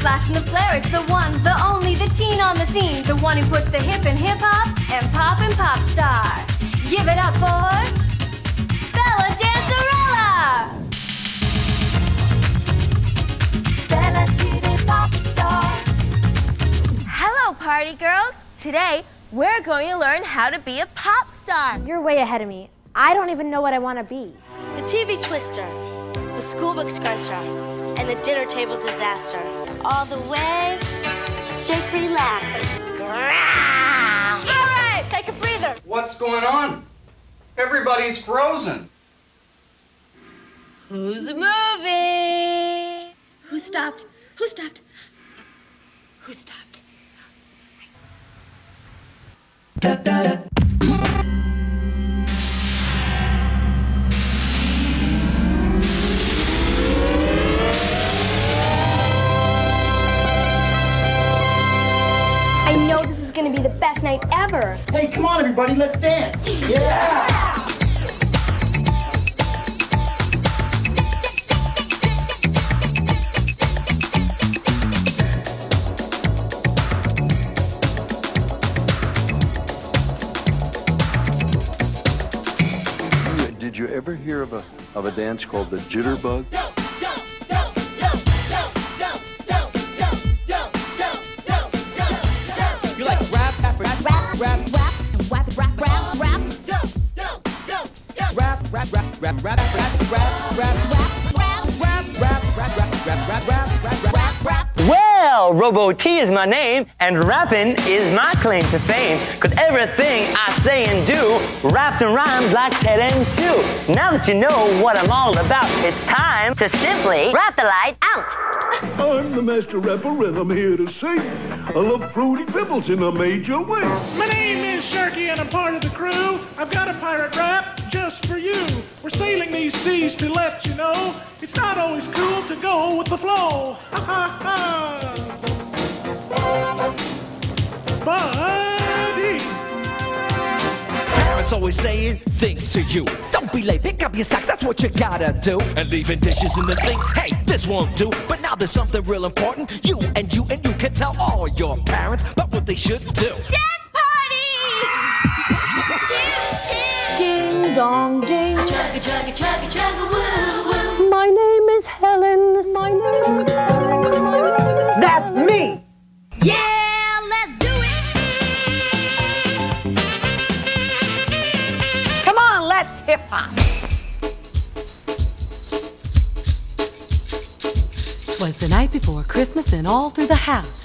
flash and the flare, it's the one, the only, the teen on the scene. The one who puts the hip in hip-hop and pop in pop star. Give it up for Bella Dancerella! Bella TV pop star. Hello, party girls. Today, we're going to learn how to be a pop star. You're way ahead of me. I don't even know what I want to be. The TV twister, the schoolbook scruncher, and the dinner table disaster. All the way, shake, relax. All right, take a breather. What's going on? Everybody's frozen. Who's moving? Who stopped? Who stopped? Who stopped? I know this is going to be the best night ever. Hey, come on, everybody, let's dance. Yeah! Did you ever hear of a dance called the jitterbug? You like rap, rap, rap, rap, rap, rap, rap, rap, rap, rap, rap, rap, rap, rap, rap, rap, Well, Robo T is my name, and rapping is my claim to fame. Cause everything I say and do raps and rhymes like Ted and Sue. Now that you know what I'm all about, it's time to simply rap the light out. I'm the master rapper and I'm here to sing. I love Fruity Pebbles in a major way. My name is Sharky and I'm part of the crew. I've got a pirate rap just for you. We're sailing these seas to let you know it's not always cool to go with the flow. Ha ha ha. Buddy. Parents always saying things to you. Don't be late, pick up your socks, that's what you gotta do. And leaving dishes in the sink, hey, this won't do. But now there's something real important. You can tell all your parents about what they should do. Dance party! Ding dong ding. Chugga chugga chugga chugga woo woo. My name is Helen. My name is Helen. My name is That's me! Yeah, let's do it! Come on, let's hip hop. 'Twas the night before Christmas and all through the house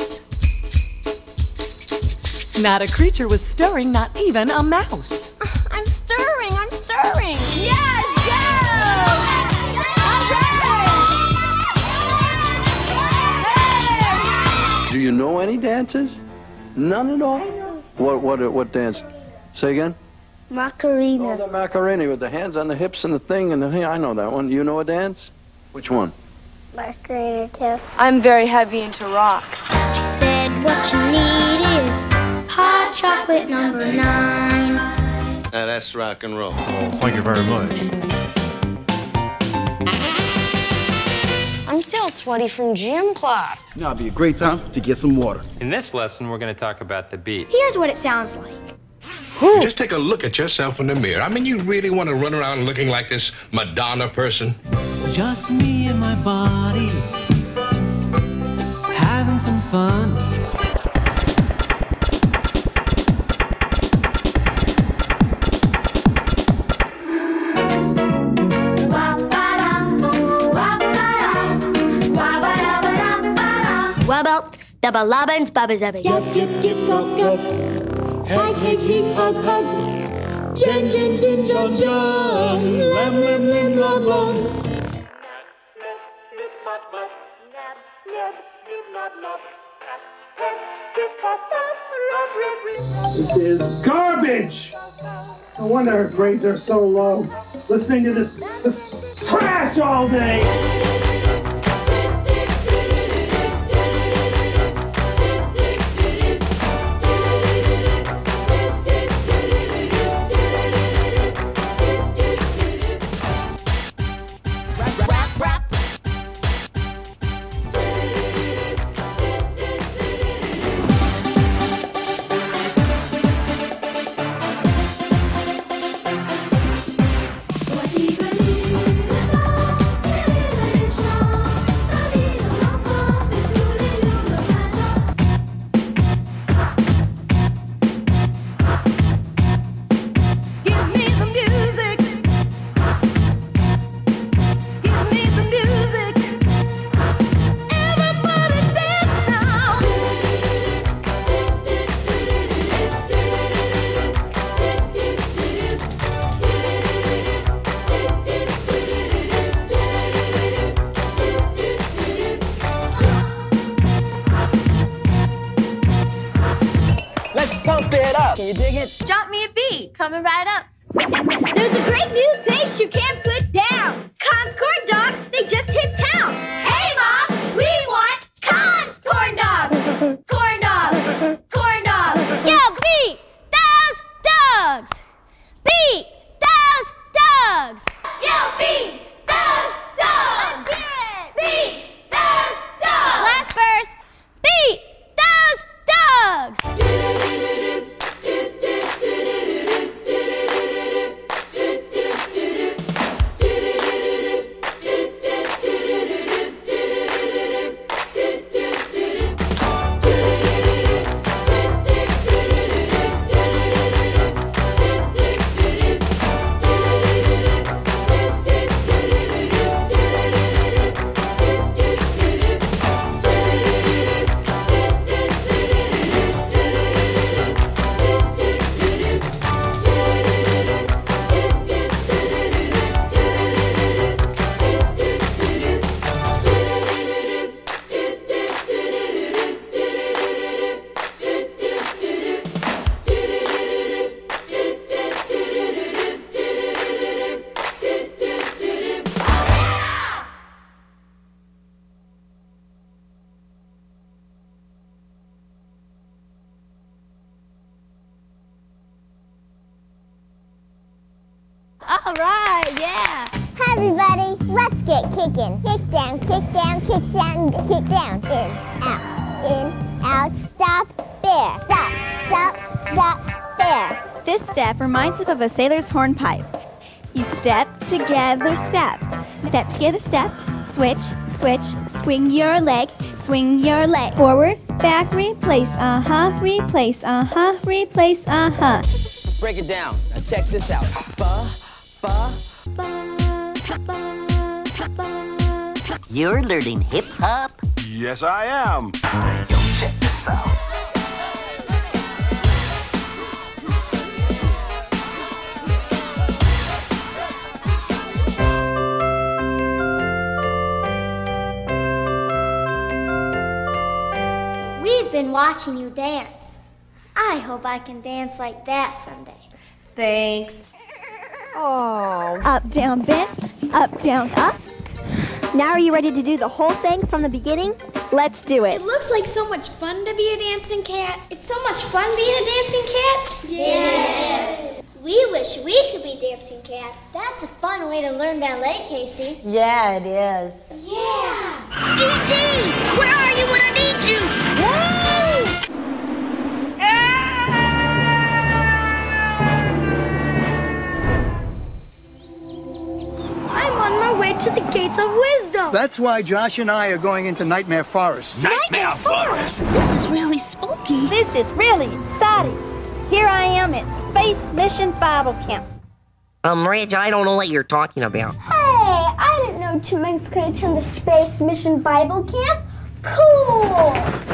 not a creature was stirring, not even a mouse. I'm stirring, I'm stirring. Yes, go! Do you know any dances? None at all? What dance? Say again? Macarena. Oh, the Macarena with the hands on the hips and the thing and the thing. I know that one. You know a dance? Which one? Macarena too. I'm very heavy into rock. She said what you need is hot chocolate number 9. Now that's rock and roll. Well, thank you very much. I'm still sweaty from gym class. Now it'd be a great time to get some water. In this lesson, we're going to talk about the beat. Here's what it sounds like. Just take a look at yourself in the mirror. I mean, you really want to run around looking like this Madonna person? Just me and my body, having some fun. Wabba, dabba labba and spabba zabba. Yap, yip, yip, yop, yop. Hag, hag, hig, hug, hug. Jin, jin, jin, jon, jon. Lam, lam, lim, lam, lam. This is garbage! No wonder her grades are so low. Listening to this trash all day! Pump it up. Can you dig it? Drop me a beat. Coming right up. There's a great new taste you can't put down. Conn's Corn Dogs, they just hit town. Hey, Mom, we want Conn's Corn Dogs. Corn Dogs, Corn Dogs. Yo, beat those dogs. Beat those dogs. Yo, beat those dogs. Let's hear it. Beat those dogs. Last verse. Beat those dogs. All right, yeah. Hi, everybody. Let's get kicking. Kick down, kick down, kick down, kick down. In, out, stop, there. Stop, stop, stop, there. This step reminds us of a sailor's hornpipe. You step together, step. Step together, step. Switch, switch, swing your leg, swing your leg. Forward, back, replace, replace, replace, Break it down. Now check this out. You're learning hip-hop? Yes, I am. Yo, check this out. We've been watching you dance. I hope I can dance like that someday. Thanks. Oh. Up, down, bent. Up, down, up. Now are you ready to do the whole thing from the beginning? Let's do it. It looks like so much fun to be a dancing cat. It's so much fun being a dancing cat. Yes. We wish we could be dancing cats. That's a fun way to learn ballet, Casey. Yeah, it is. Yeah. E.T., where are you when I need you? Woo! I'm on my way to the gates of wisdom. That's why Josh and I are going into Nightmare Forest. Nightmare Forest? This is really spooky. This is really exciting. Here I am at Space Mission Bible Camp. Reg, I don't know what you're talking about. Hey, I didn't know chipmunks could attend the Space Mission Bible Camp. Cool.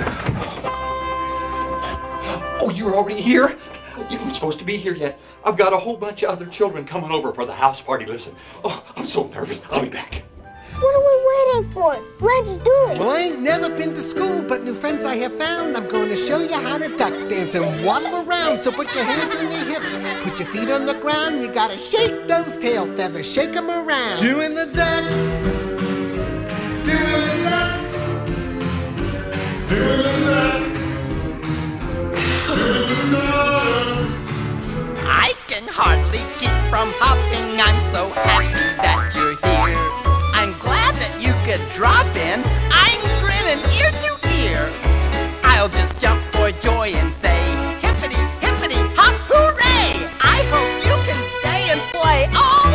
Oh, you're already here? You weren't supposed to be here yet. I've got a whole bunch of other children coming over for the house party. Listen, oh, I'm so nervous. I'll be back. What are we waiting for? Let's do it. Well, I ain't never been to school, but new friends I have found. I'm going to show you how to duck dance and waddle around. So put your hands on your hips, put your feet on the ground. You gotta shake those tail feathers, shake them around. Doing the duck, doing the duck, doing the duck, doing the duck. I can hardly keep from hopping. I'm so happy that you're here. I'm glad that you could drop in. I'm grinning ear to ear. I'll just jump for joy and say, hippity, hippity, hop, hooray! I hope you can stay and play all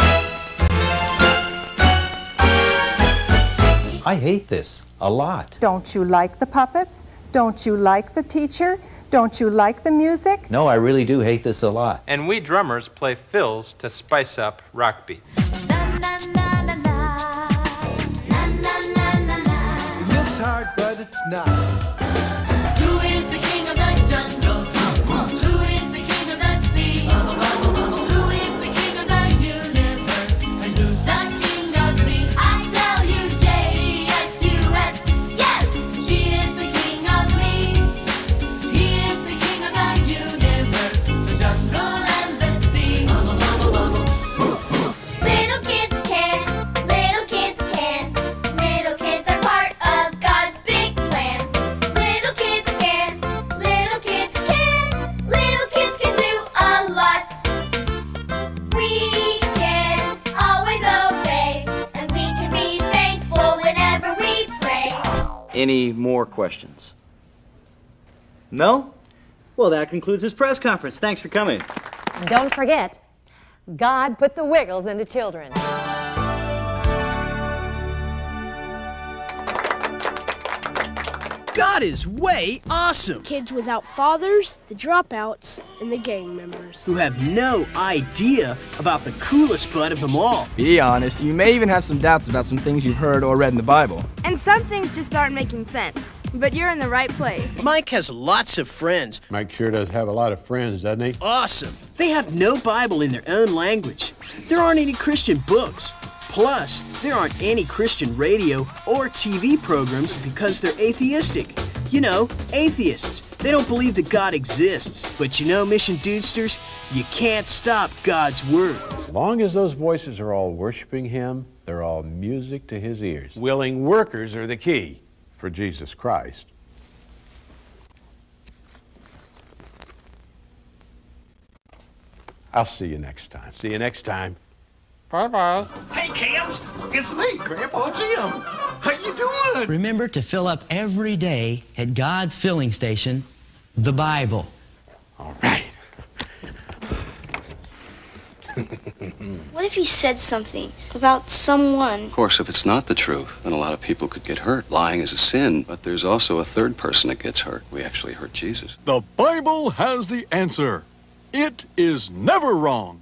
day. I hate this a lot. Don't you like the puppets? Don't you like the teacher? Don't you like the music? No, I really do hate this a lot. And we drummers play fills to spice up rock beats. It looks hard, but it's not. Who is the king of the jungle? Who is the king of the sea? Who is the king of the universe? And who's the king of me? I tell you, J-E-S-U-S. Yes, he is the king of me. He is the king of the universe. questions? No? Well, that concludes this press conference. Thanks for coming. Don't forget, God put the wiggles into children. God is way awesome. Kids without fathers, the dropouts, and the gang members. Who have no idea about the coolest bud of them all. Be honest, you may even have some doubts about some things you've heard or read in the Bible. And some things just aren't making sense. But you're in the right place. Mike has lots of friends. Mike sure does have a lot of friends, doesn't he? Awesome. They have no Bible in their own language. There aren't any Christian books. Plus, there aren't any Christian radio or TV programs because they're atheistic. You know, atheists. They don't believe that God exists. But you know, Mission Dudesters, you can't stop God's word. As long as those voices are all worshiping Him, they're all music to His ears. Willing workers are the key for Jesus Christ. I'll see you next time. See you next time. Bye-bye. Hey, Cams, it's me, Grandpa Jim. How you doing? Remember to fill up every day at God's filling station, the Bible. All right. What if he said something about someone? Of course, if it's not the truth, then a lot of people could get hurt. Lying is a sin, but there's also a third person that gets hurt. We actually hurt Jesus. The Bible has the answer. It is never wrong.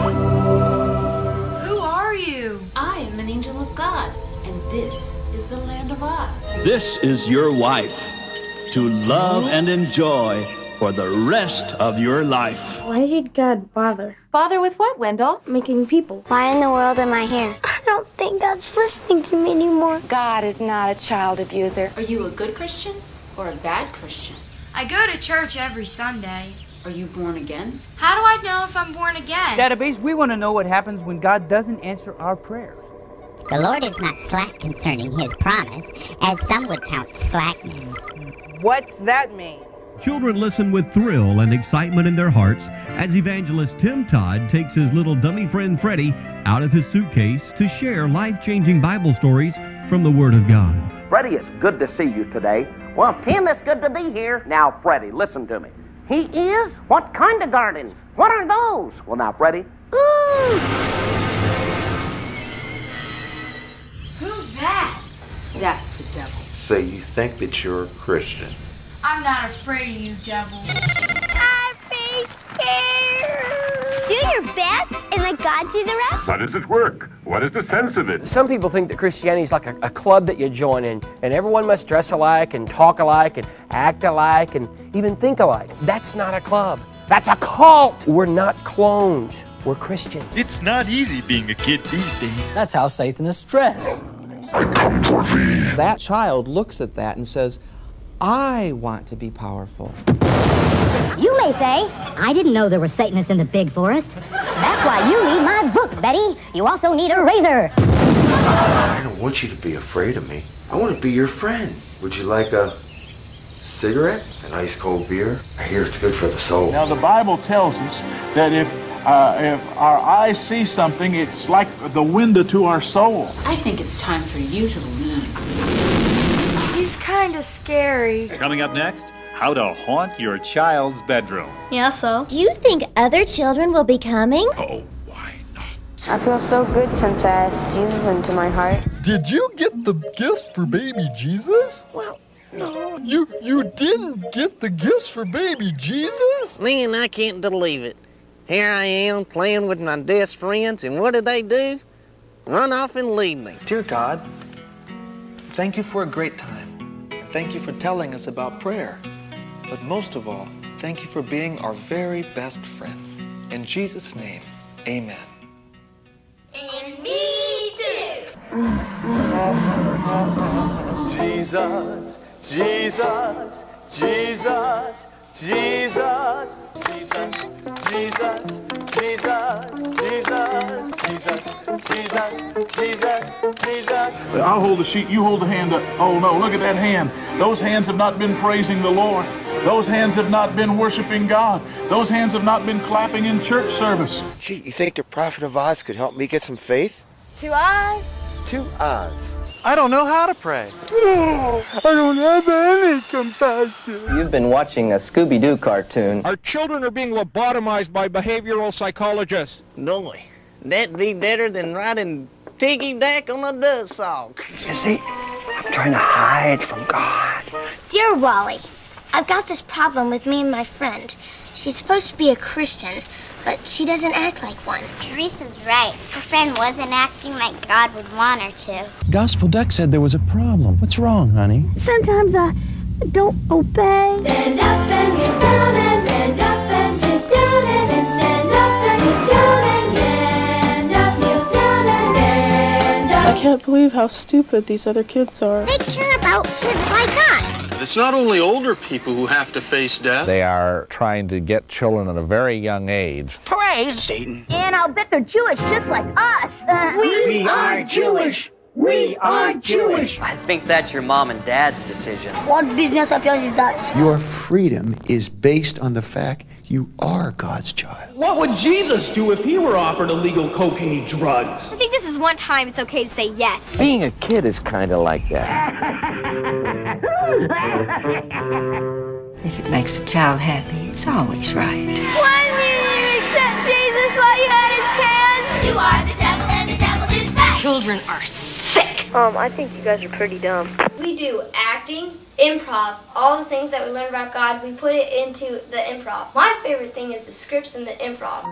Who are you? I am an angel of God, and this is the land of Oz. This is your wife, to love and enjoy for the rest of your life. Why did God bother? Bother with what, Wendell? Making people. Why in the world am I here? I don't think God's listening to me anymore. God is not a child abuser. Are you a good Christian or a bad Christian? I go to church every Sunday. Are you born again? How do I know if I'm born again? Database, we want to know what happens when God doesn't answer our prayers. The Lord is not slack concerning His promise, as some would count slackness. What's that mean? Children listen with thrill and excitement in their hearts as evangelist Tim Todd takes his little dummy friend Freddie out of his suitcase to share life-changing Bible stories from the Word of God. Freddie, it's good to see you today. Well, Tim, it's good to be here. Now, Freddie, listen to me. He is? What kind of gardens? What are those? Well, now, Freddie. Ooh! Who's that? That's the devil. So you think that you're a Christian? I'm not afraid of you, devil. I'd be scared. Do your best and let God do the rest. How does it work? What is the sense of it? Some people think that Christianity is like a club that you join in, and everyone must dress alike and talk alike and act alike and even think alike. That's not a club. That's a cult. We're not clones. We're Christians. It's not easy being a kid these days. That's how Satanists dress. I come for thee. That child looks at that and says, I want to be powerful. You may say, I didn't know there were Satanists in the big forest. That's why you need my book, Betty. You also need a razor. I don't want you to be afraid of me. I want to be your friend. Would you like a cigarette? An ice cold beer? I hear it's good for the soul. Now, the Bible tells us that if our eyes see something, it's like the window to our soul. I think it's time for you to leave. He's kind of scary. Coming up next, how to haunt your child's bedroom. Yeah, so? Do you think other children will be coming? Oh, I feel so good since I asked Jesus into my heart. Did you get the gifts for baby Jesus? Well, no. You didn't get the gifts for baby Jesus? Man, I can't believe it. Here I am playing with my best friends, and what do? Run off and leave me. Dear God, thank you for a great time. And thank you for telling us about prayer. But most of all, thank you for being our very best friend. In Jesus' name, amen. And me too. Jesus, Jesus, Jesus, Jesus, Jesus, Jesus, Jesus, Jesus, Jesus, Jesus, Jesus, Jesus. I'll hold the sheet, you hold the hand up. Oh no, look at that hand. Those hands have not been praising the Lord. Those hands have not been worshiping God. Those hands have not been clapping in church service. Gee, you think the Prophet of Oz could help me get some faith? 2 eyes? 2 Oz. I don't know how to pray. I don't have any compassion. You've been watching a Scooby-Doo cartoon. Our children are being lobotomized by behavioral psychologists. No, that'd be better than riding ticky-tack on a dust sock. You see, I'm trying to hide from God. Dear Wally, I've got this problem with me and my friend. She's supposed to be a Christian, but she doesn't act like one. Teresa's right. Her friend wasn't acting like God would want her to. Gospel Duck said there was a problem. What's wrong, honey? Sometimes I don't obey. Stand up and get down and stand up and sit down and then stand up and sit down and stand up, kneel down and stand up. I can't believe how stupid these other kids are. They care about kids like us. It's not only older people who have to face death. They are trying to get children at a very young age. Praise Satan. And I'll bet they're Jewish just like us. We are Jewish. We are Jewish. I think that's your mom and dad's decision. What business of yours is that? Your freedom is based on the fact you are God's child. What would Jesus do if he were offered illegal cocaine drugs? I think this is one time it's okay to say yes. Being a kid is kind of like that. If it makes a child happy, it's always right. Why didn't you accept Jesus while you had a chance? You are the devil and the devil is back. Children are sick. I think you guys are pretty dumb. We do acting, improv, all the things that we learn about God, we put it into the improv. My favorite thing is the scripts and the improv.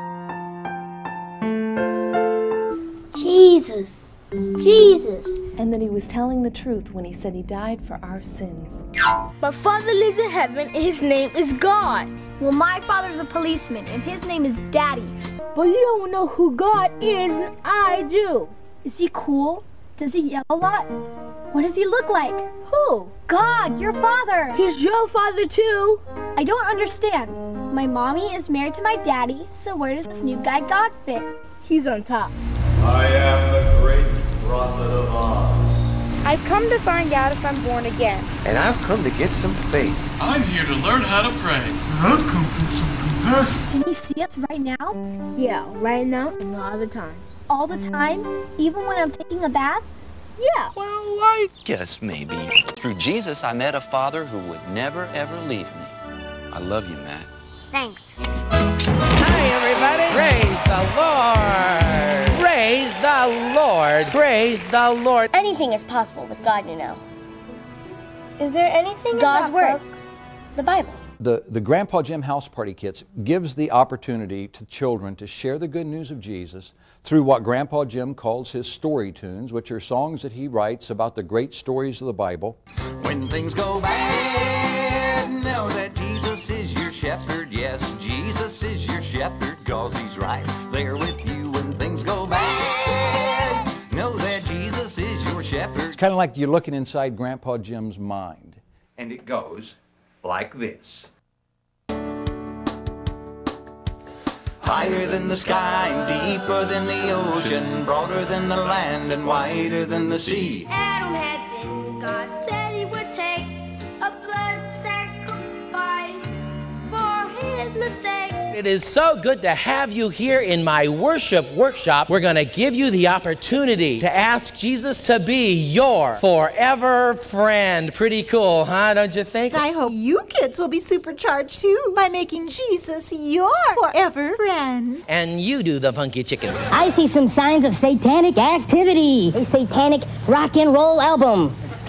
Jesus. And that he was telling the truth when he said he died for our sins. My Father lives in heaven and his name is God. Well, my father's a policeman and his name is Daddy. But you don't know who God is and I do. Is he cool? Does he yell a lot? What does he look like? Who? God, your father. He's your father too. I don't understand. My mommy is married to my daddy, so where does this new guy God fit? He's on top. I am the great prophet of Oz. I've come to find out if I'm born again. And I've come to get some faith. I'm here to learn how to pray. And I've come for some compassion. Can you see us right now? Yeah, right now and all the time. All the time? Even when I'm taking a bath? Yeah. Well, I guess maybe. Through Jesus, I met a father who would never, ever leave me. I love you, Matt. Thanks. Hi, everybody. Praise the Lord. Praise the Lord. Praise the Lord. Anything is possible with God, you know. Is there anything God's word? The Bible. The Grandpa Jim House Party Kits gives the opportunity to children to share the good news of Jesus through what Grandpa Jim calls his story tunes, which are songs that he writes about the great stories of the Bible. When things go bad, know that Jesus is your shepherd. Yes, Jesus is your shepherd, 'cause he's right there with you when things go bad. Know that Jesus is your shepherd. It's kind of like you're looking inside Grandpa Jim's mind. And it goes like this. Higher than the sky, deeper than the ocean, broader than the land and wider than the sea. Adam had sinned. God said he would take a blood sacrifice for his mistake. It is so good to have you here in my worship workshop. We're going to give you the opportunity to ask Jesus to be your forever friend. Pretty cool, huh? Don't you think? I hope you kids will be supercharged too by making Jesus your forever friend. And you do the funky chicken. I see some signs of satanic activity. A satanic rock and roll album.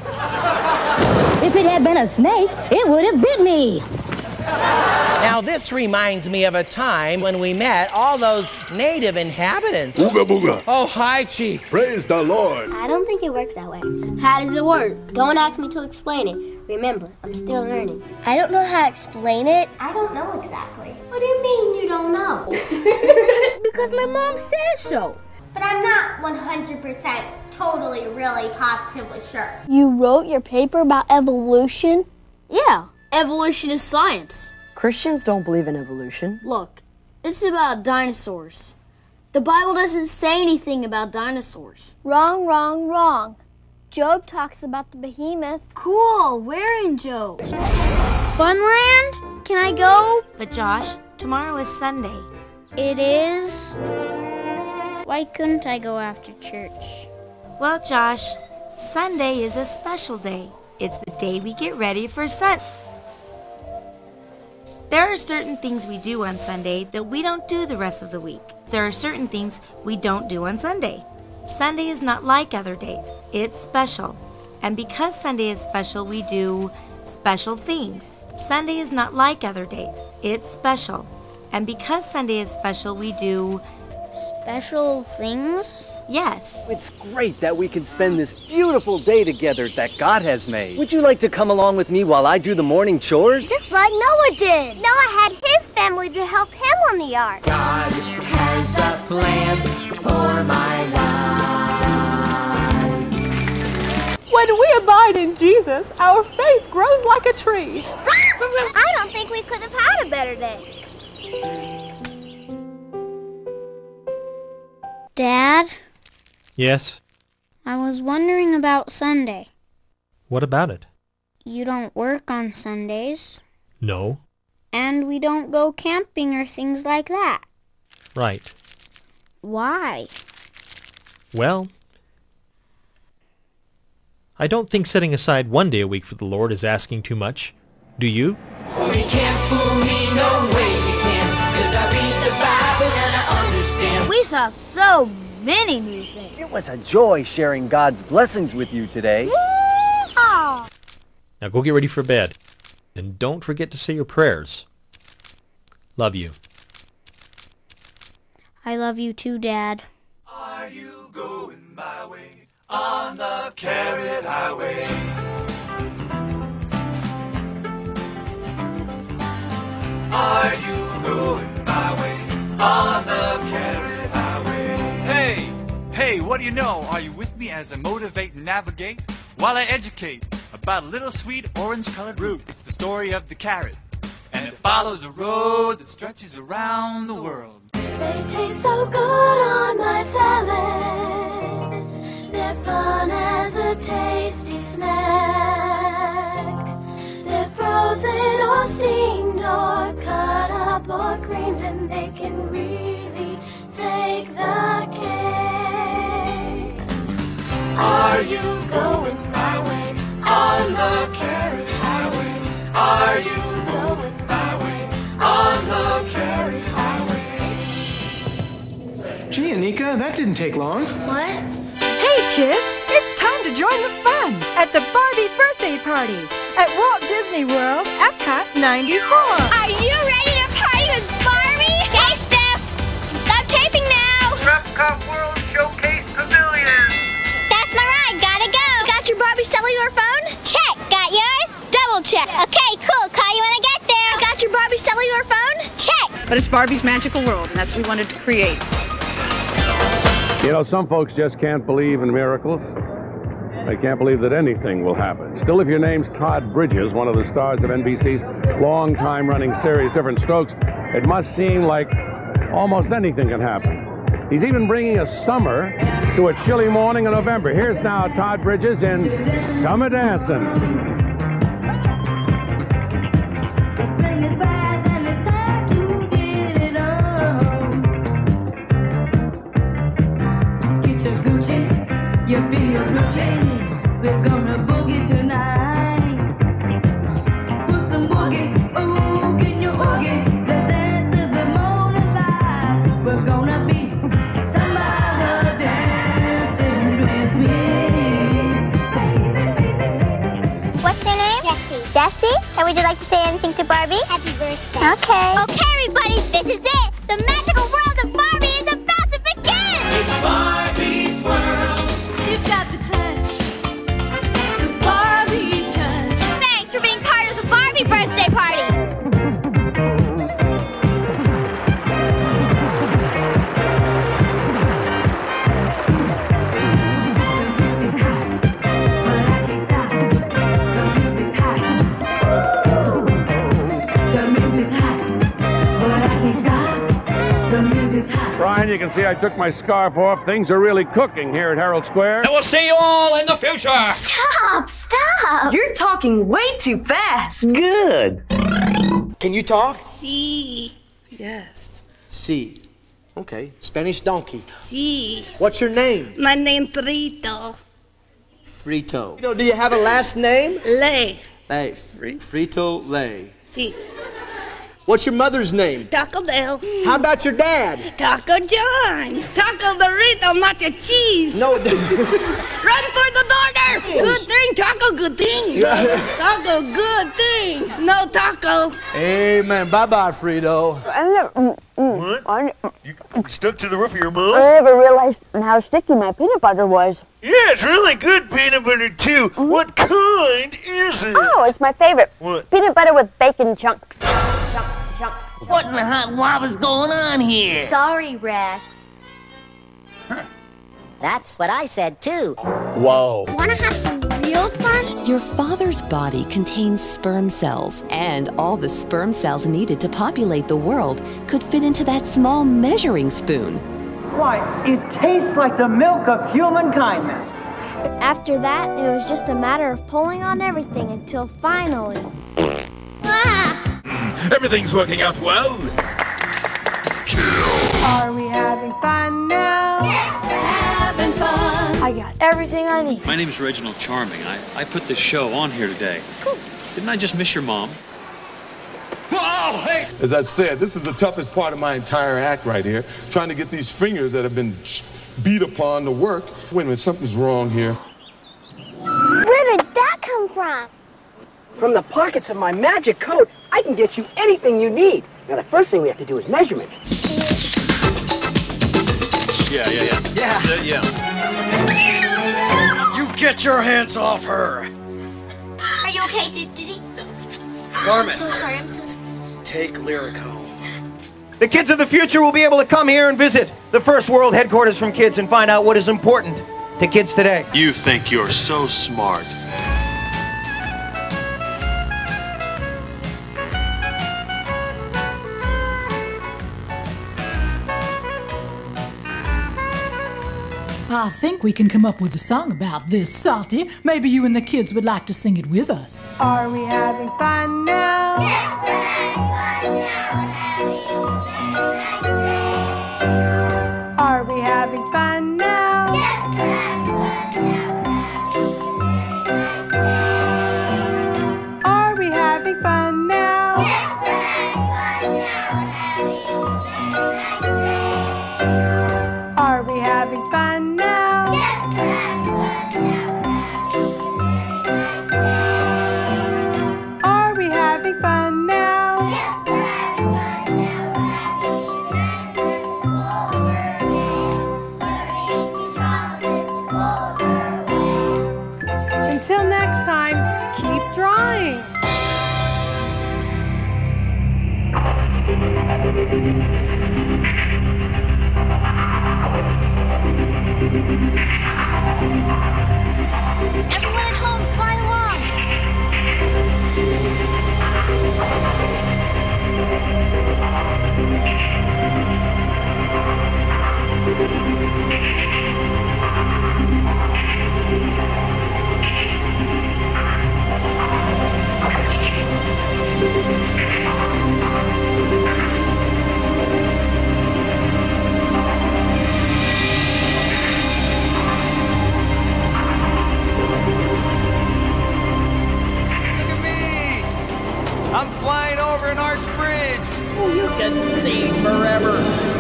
If it had been a snake, it would have bit me. Now, this reminds me of a time when we met all those native inhabitants. Ooga booga. Oh, hi, Chief. Praise the Lord. I don't think it works that way. How does it work? Don't ask me to explain it. Remember, I'm still learning. I don't know how to explain it. I don't know exactly. What do you mean you don't know? Because my mom says so. But I'm not 100% totally, really, positively sure. You wrote your paper about evolution? Yeah. Evolution is science. Christians don't believe in evolution. Look, this is about dinosaurs. The Bible doesn't say anything about dinosaurs. Wrong, wrong, wrong. Job talks about the behemoth. Cool, where in Job? Funland? Can I go? But Josh, tomorrow is Sunday. It is? Why couldn't I go after church? Well, Josh, Sunday is a special day. It's the day we get ready for Sunday. There are certain things we do on Sunday that we don't do the rest of the week. There are certain things we don't do on Sunday. Sunday is not like other days. It's special. And because Sunday is special, we do special things. Sunday is not like other days. It's special. And because Sunday is special, we do special things? Yes. It's great that we can spend this beautiful day together that God has made. Would you like to come along with me while I do the morning chores? Just like Noah did. Noah had his family to help him on the ark. God has a plan for my life. When we abide in Jesus, our faith grows like a tree. I don't think we could have had a better day. Dad? Yes? I was wondering about Sunday. What about it? You don't work on Sundays. No. And we don't go camping or things like that. Right. Why? Well, I don't think setting aside one day a week for the Lord is asking too much. Do you? You can't fool me, no way you can. 'Cause I read the Bible and I understand. We saw so many new things. It was a joy sharing God's blessings with you today. Yeehaw! Now go get ready for bed. And don't forget to say your prayers. Love you. I love you too, Dad. Are you going my way on the Carrot Highway? Are you going my way on the Carrot Highway? Hey, hey, what do you know? Are you with me as I motivate and navigate while I educate about a little sweet orange-colored root? It's the story of the carrot, and it follows a road that stretches around the world. They taste so good on my salad. They're fun as a tasty snack. They're frozen or steamed or cut up or creamed, and they can really take the cake. Are you going my way on the Carrot Highway? Are you going my way on the Carrot Highway? Gee, Anika, that didn't take long. What? Hey, kids! It's time to join the fun at the Barbie birthday party at Walt Disney World, Epcot 94. Are you ready to party with Barbie? Hey, Steph! Stop taping now! Epcot World Showcase Pavilion! That's my ride, gotta go! Got your Barbie cellular phone? Check! Got yours? Double check! Okay, cool, call you when I get there! Got your Barbie cellular phone? Check! But it's Barbie's magical world, and that's what we wanted to create. You know, some folks just can't believe in miracles. They can't believe that anything will happen. Still, if your name's Todd Bridges, one of the stars of NBC's long-time running series Different Strokes, it must seem like almost anything can happen. He's even bringing a summer to a chilly morning in November. Here's now Todd Bridges in Summer Dancing. You feel Gucci, we're gonna boogie tonight. Put some boogie, ooh, can you oogie? The dance of the morning light. We're gonna be somebody dancing with me. What's your name? Jessie. Jessie? And would you like to say anything to Barbie? Happy birthday. Okay. Okay, everybody, this is it. The magical world of Barbie is about to begin. It's Barbie's world. You've got the touch, the Barbie touch. Thanks for being part of the Barbie birthday party. Brian, you can see I took my scarf off. Things are really cooking here at Herald Square. And we'll see you all in the future. Stop, stop. You're talking way too fast. Good. Can you talk? Sí. Yes. Si. Okay. Spanish donkey. Sí. What's your name? My name Frito. Frito. Do you have a last name? Lay. Hey, Frito Lay. See. What's your mother's name? Taco Bell. How about your dad? Taco John. Taco Dorito, nacho cheese. No. Run for the door there. Good thing, Taco, good thing. Taco, good thing. No taco. Amen. Bye-bye, Frito. What? You stuck to the roof of your mouth? I never realized how sticky my peanut butter was. Yeah, it's really good peanut butter, too. What kind is it? Oh, it's my favorite. What? Peanut butter with bacon chunks. What in the hot wobbles going on here? Sorry, Rat. That's what I said, too. Whoa. Wanna have some real fun? Your father's body contains sperm cells, and all the sperm cells needed to populate the world could fit into that small measuring spoon. Why, it tastes like the milk of human kindness. After that, it was just a matter of pulling on everything until finally... Everything's working out well. Are we having fun now? Having fun. I got everything I need. My name is Reginald Charming. I put this show on here today. Cool. Didn't I just miss your mom? Oh, hey! As I said, this is the toughest part of my entire act right here. Trying to get these fingers that have been beat upon to work. Wait a minute, something's wrong here. Where did that come from? From the pockets of my magic coat, I can get you anything you need. Now, the first thing we have to do is measurements. Yeah. You get your hands off her! Are you okay? Did he? Carmen. I'm so sorry. Take Lyrico. The kids of the future will be able to come here and visit the First World headquarters from kids and find out what is important to kids today. You think you're so smart. I think we can come up with a song about this, Salty. Maybe you and the kids would like to sing it with us. Are we having fun now? Are we having fun now? Are we having fun now? Are we having fun now? Are we having fun now? Until next time, keep drawing. Everyone at home, fly I'm flying over an arch bridge. Oh, you can see forever.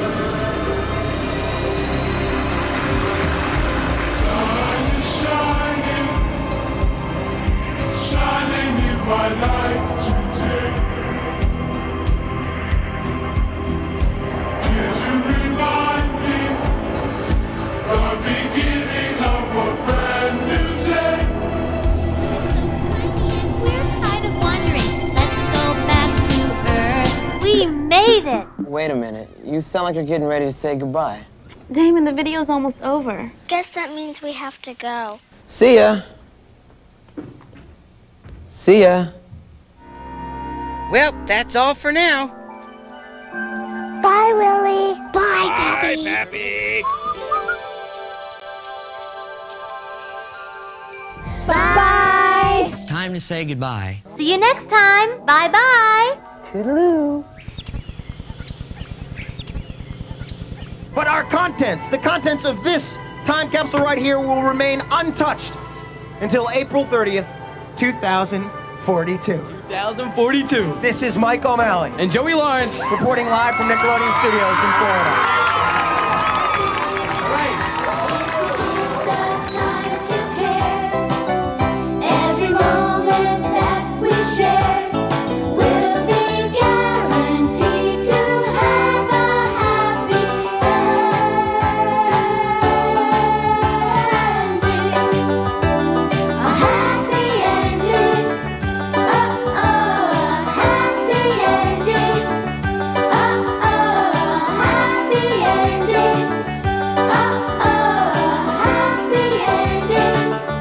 Shining in my life today. Here to remind me the beginning of a brand new day. We're tired of wandering. Let's go back to Earth. We made it. Wait a minute. You sound like you're getting ready to say goodbye. Damon, the video's almost over. Guess that means we have to go. See ya. See ya. Well, that's all for now. Bye, Willie. Bye, Pappy. Pappy. Bye. It's time to say goodbye. See you next time. Bye-bye. Toodaloo. But our contents, the contents of this time capsule right here will remain untouched. until April 30th, 2042. 2042. This is Mike O'Malley. And Joey Lawrence. Reporting live from Nickelodeon Studios in Florida. Every moment that we share will be guaranteed to have a happy ending. A happy ending. Oh, a happy ending. Oh, a happy ending. Oh, a happy ending.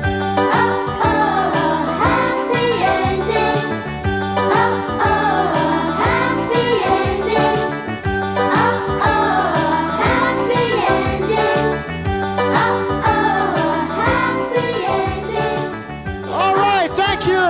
All right, thank you.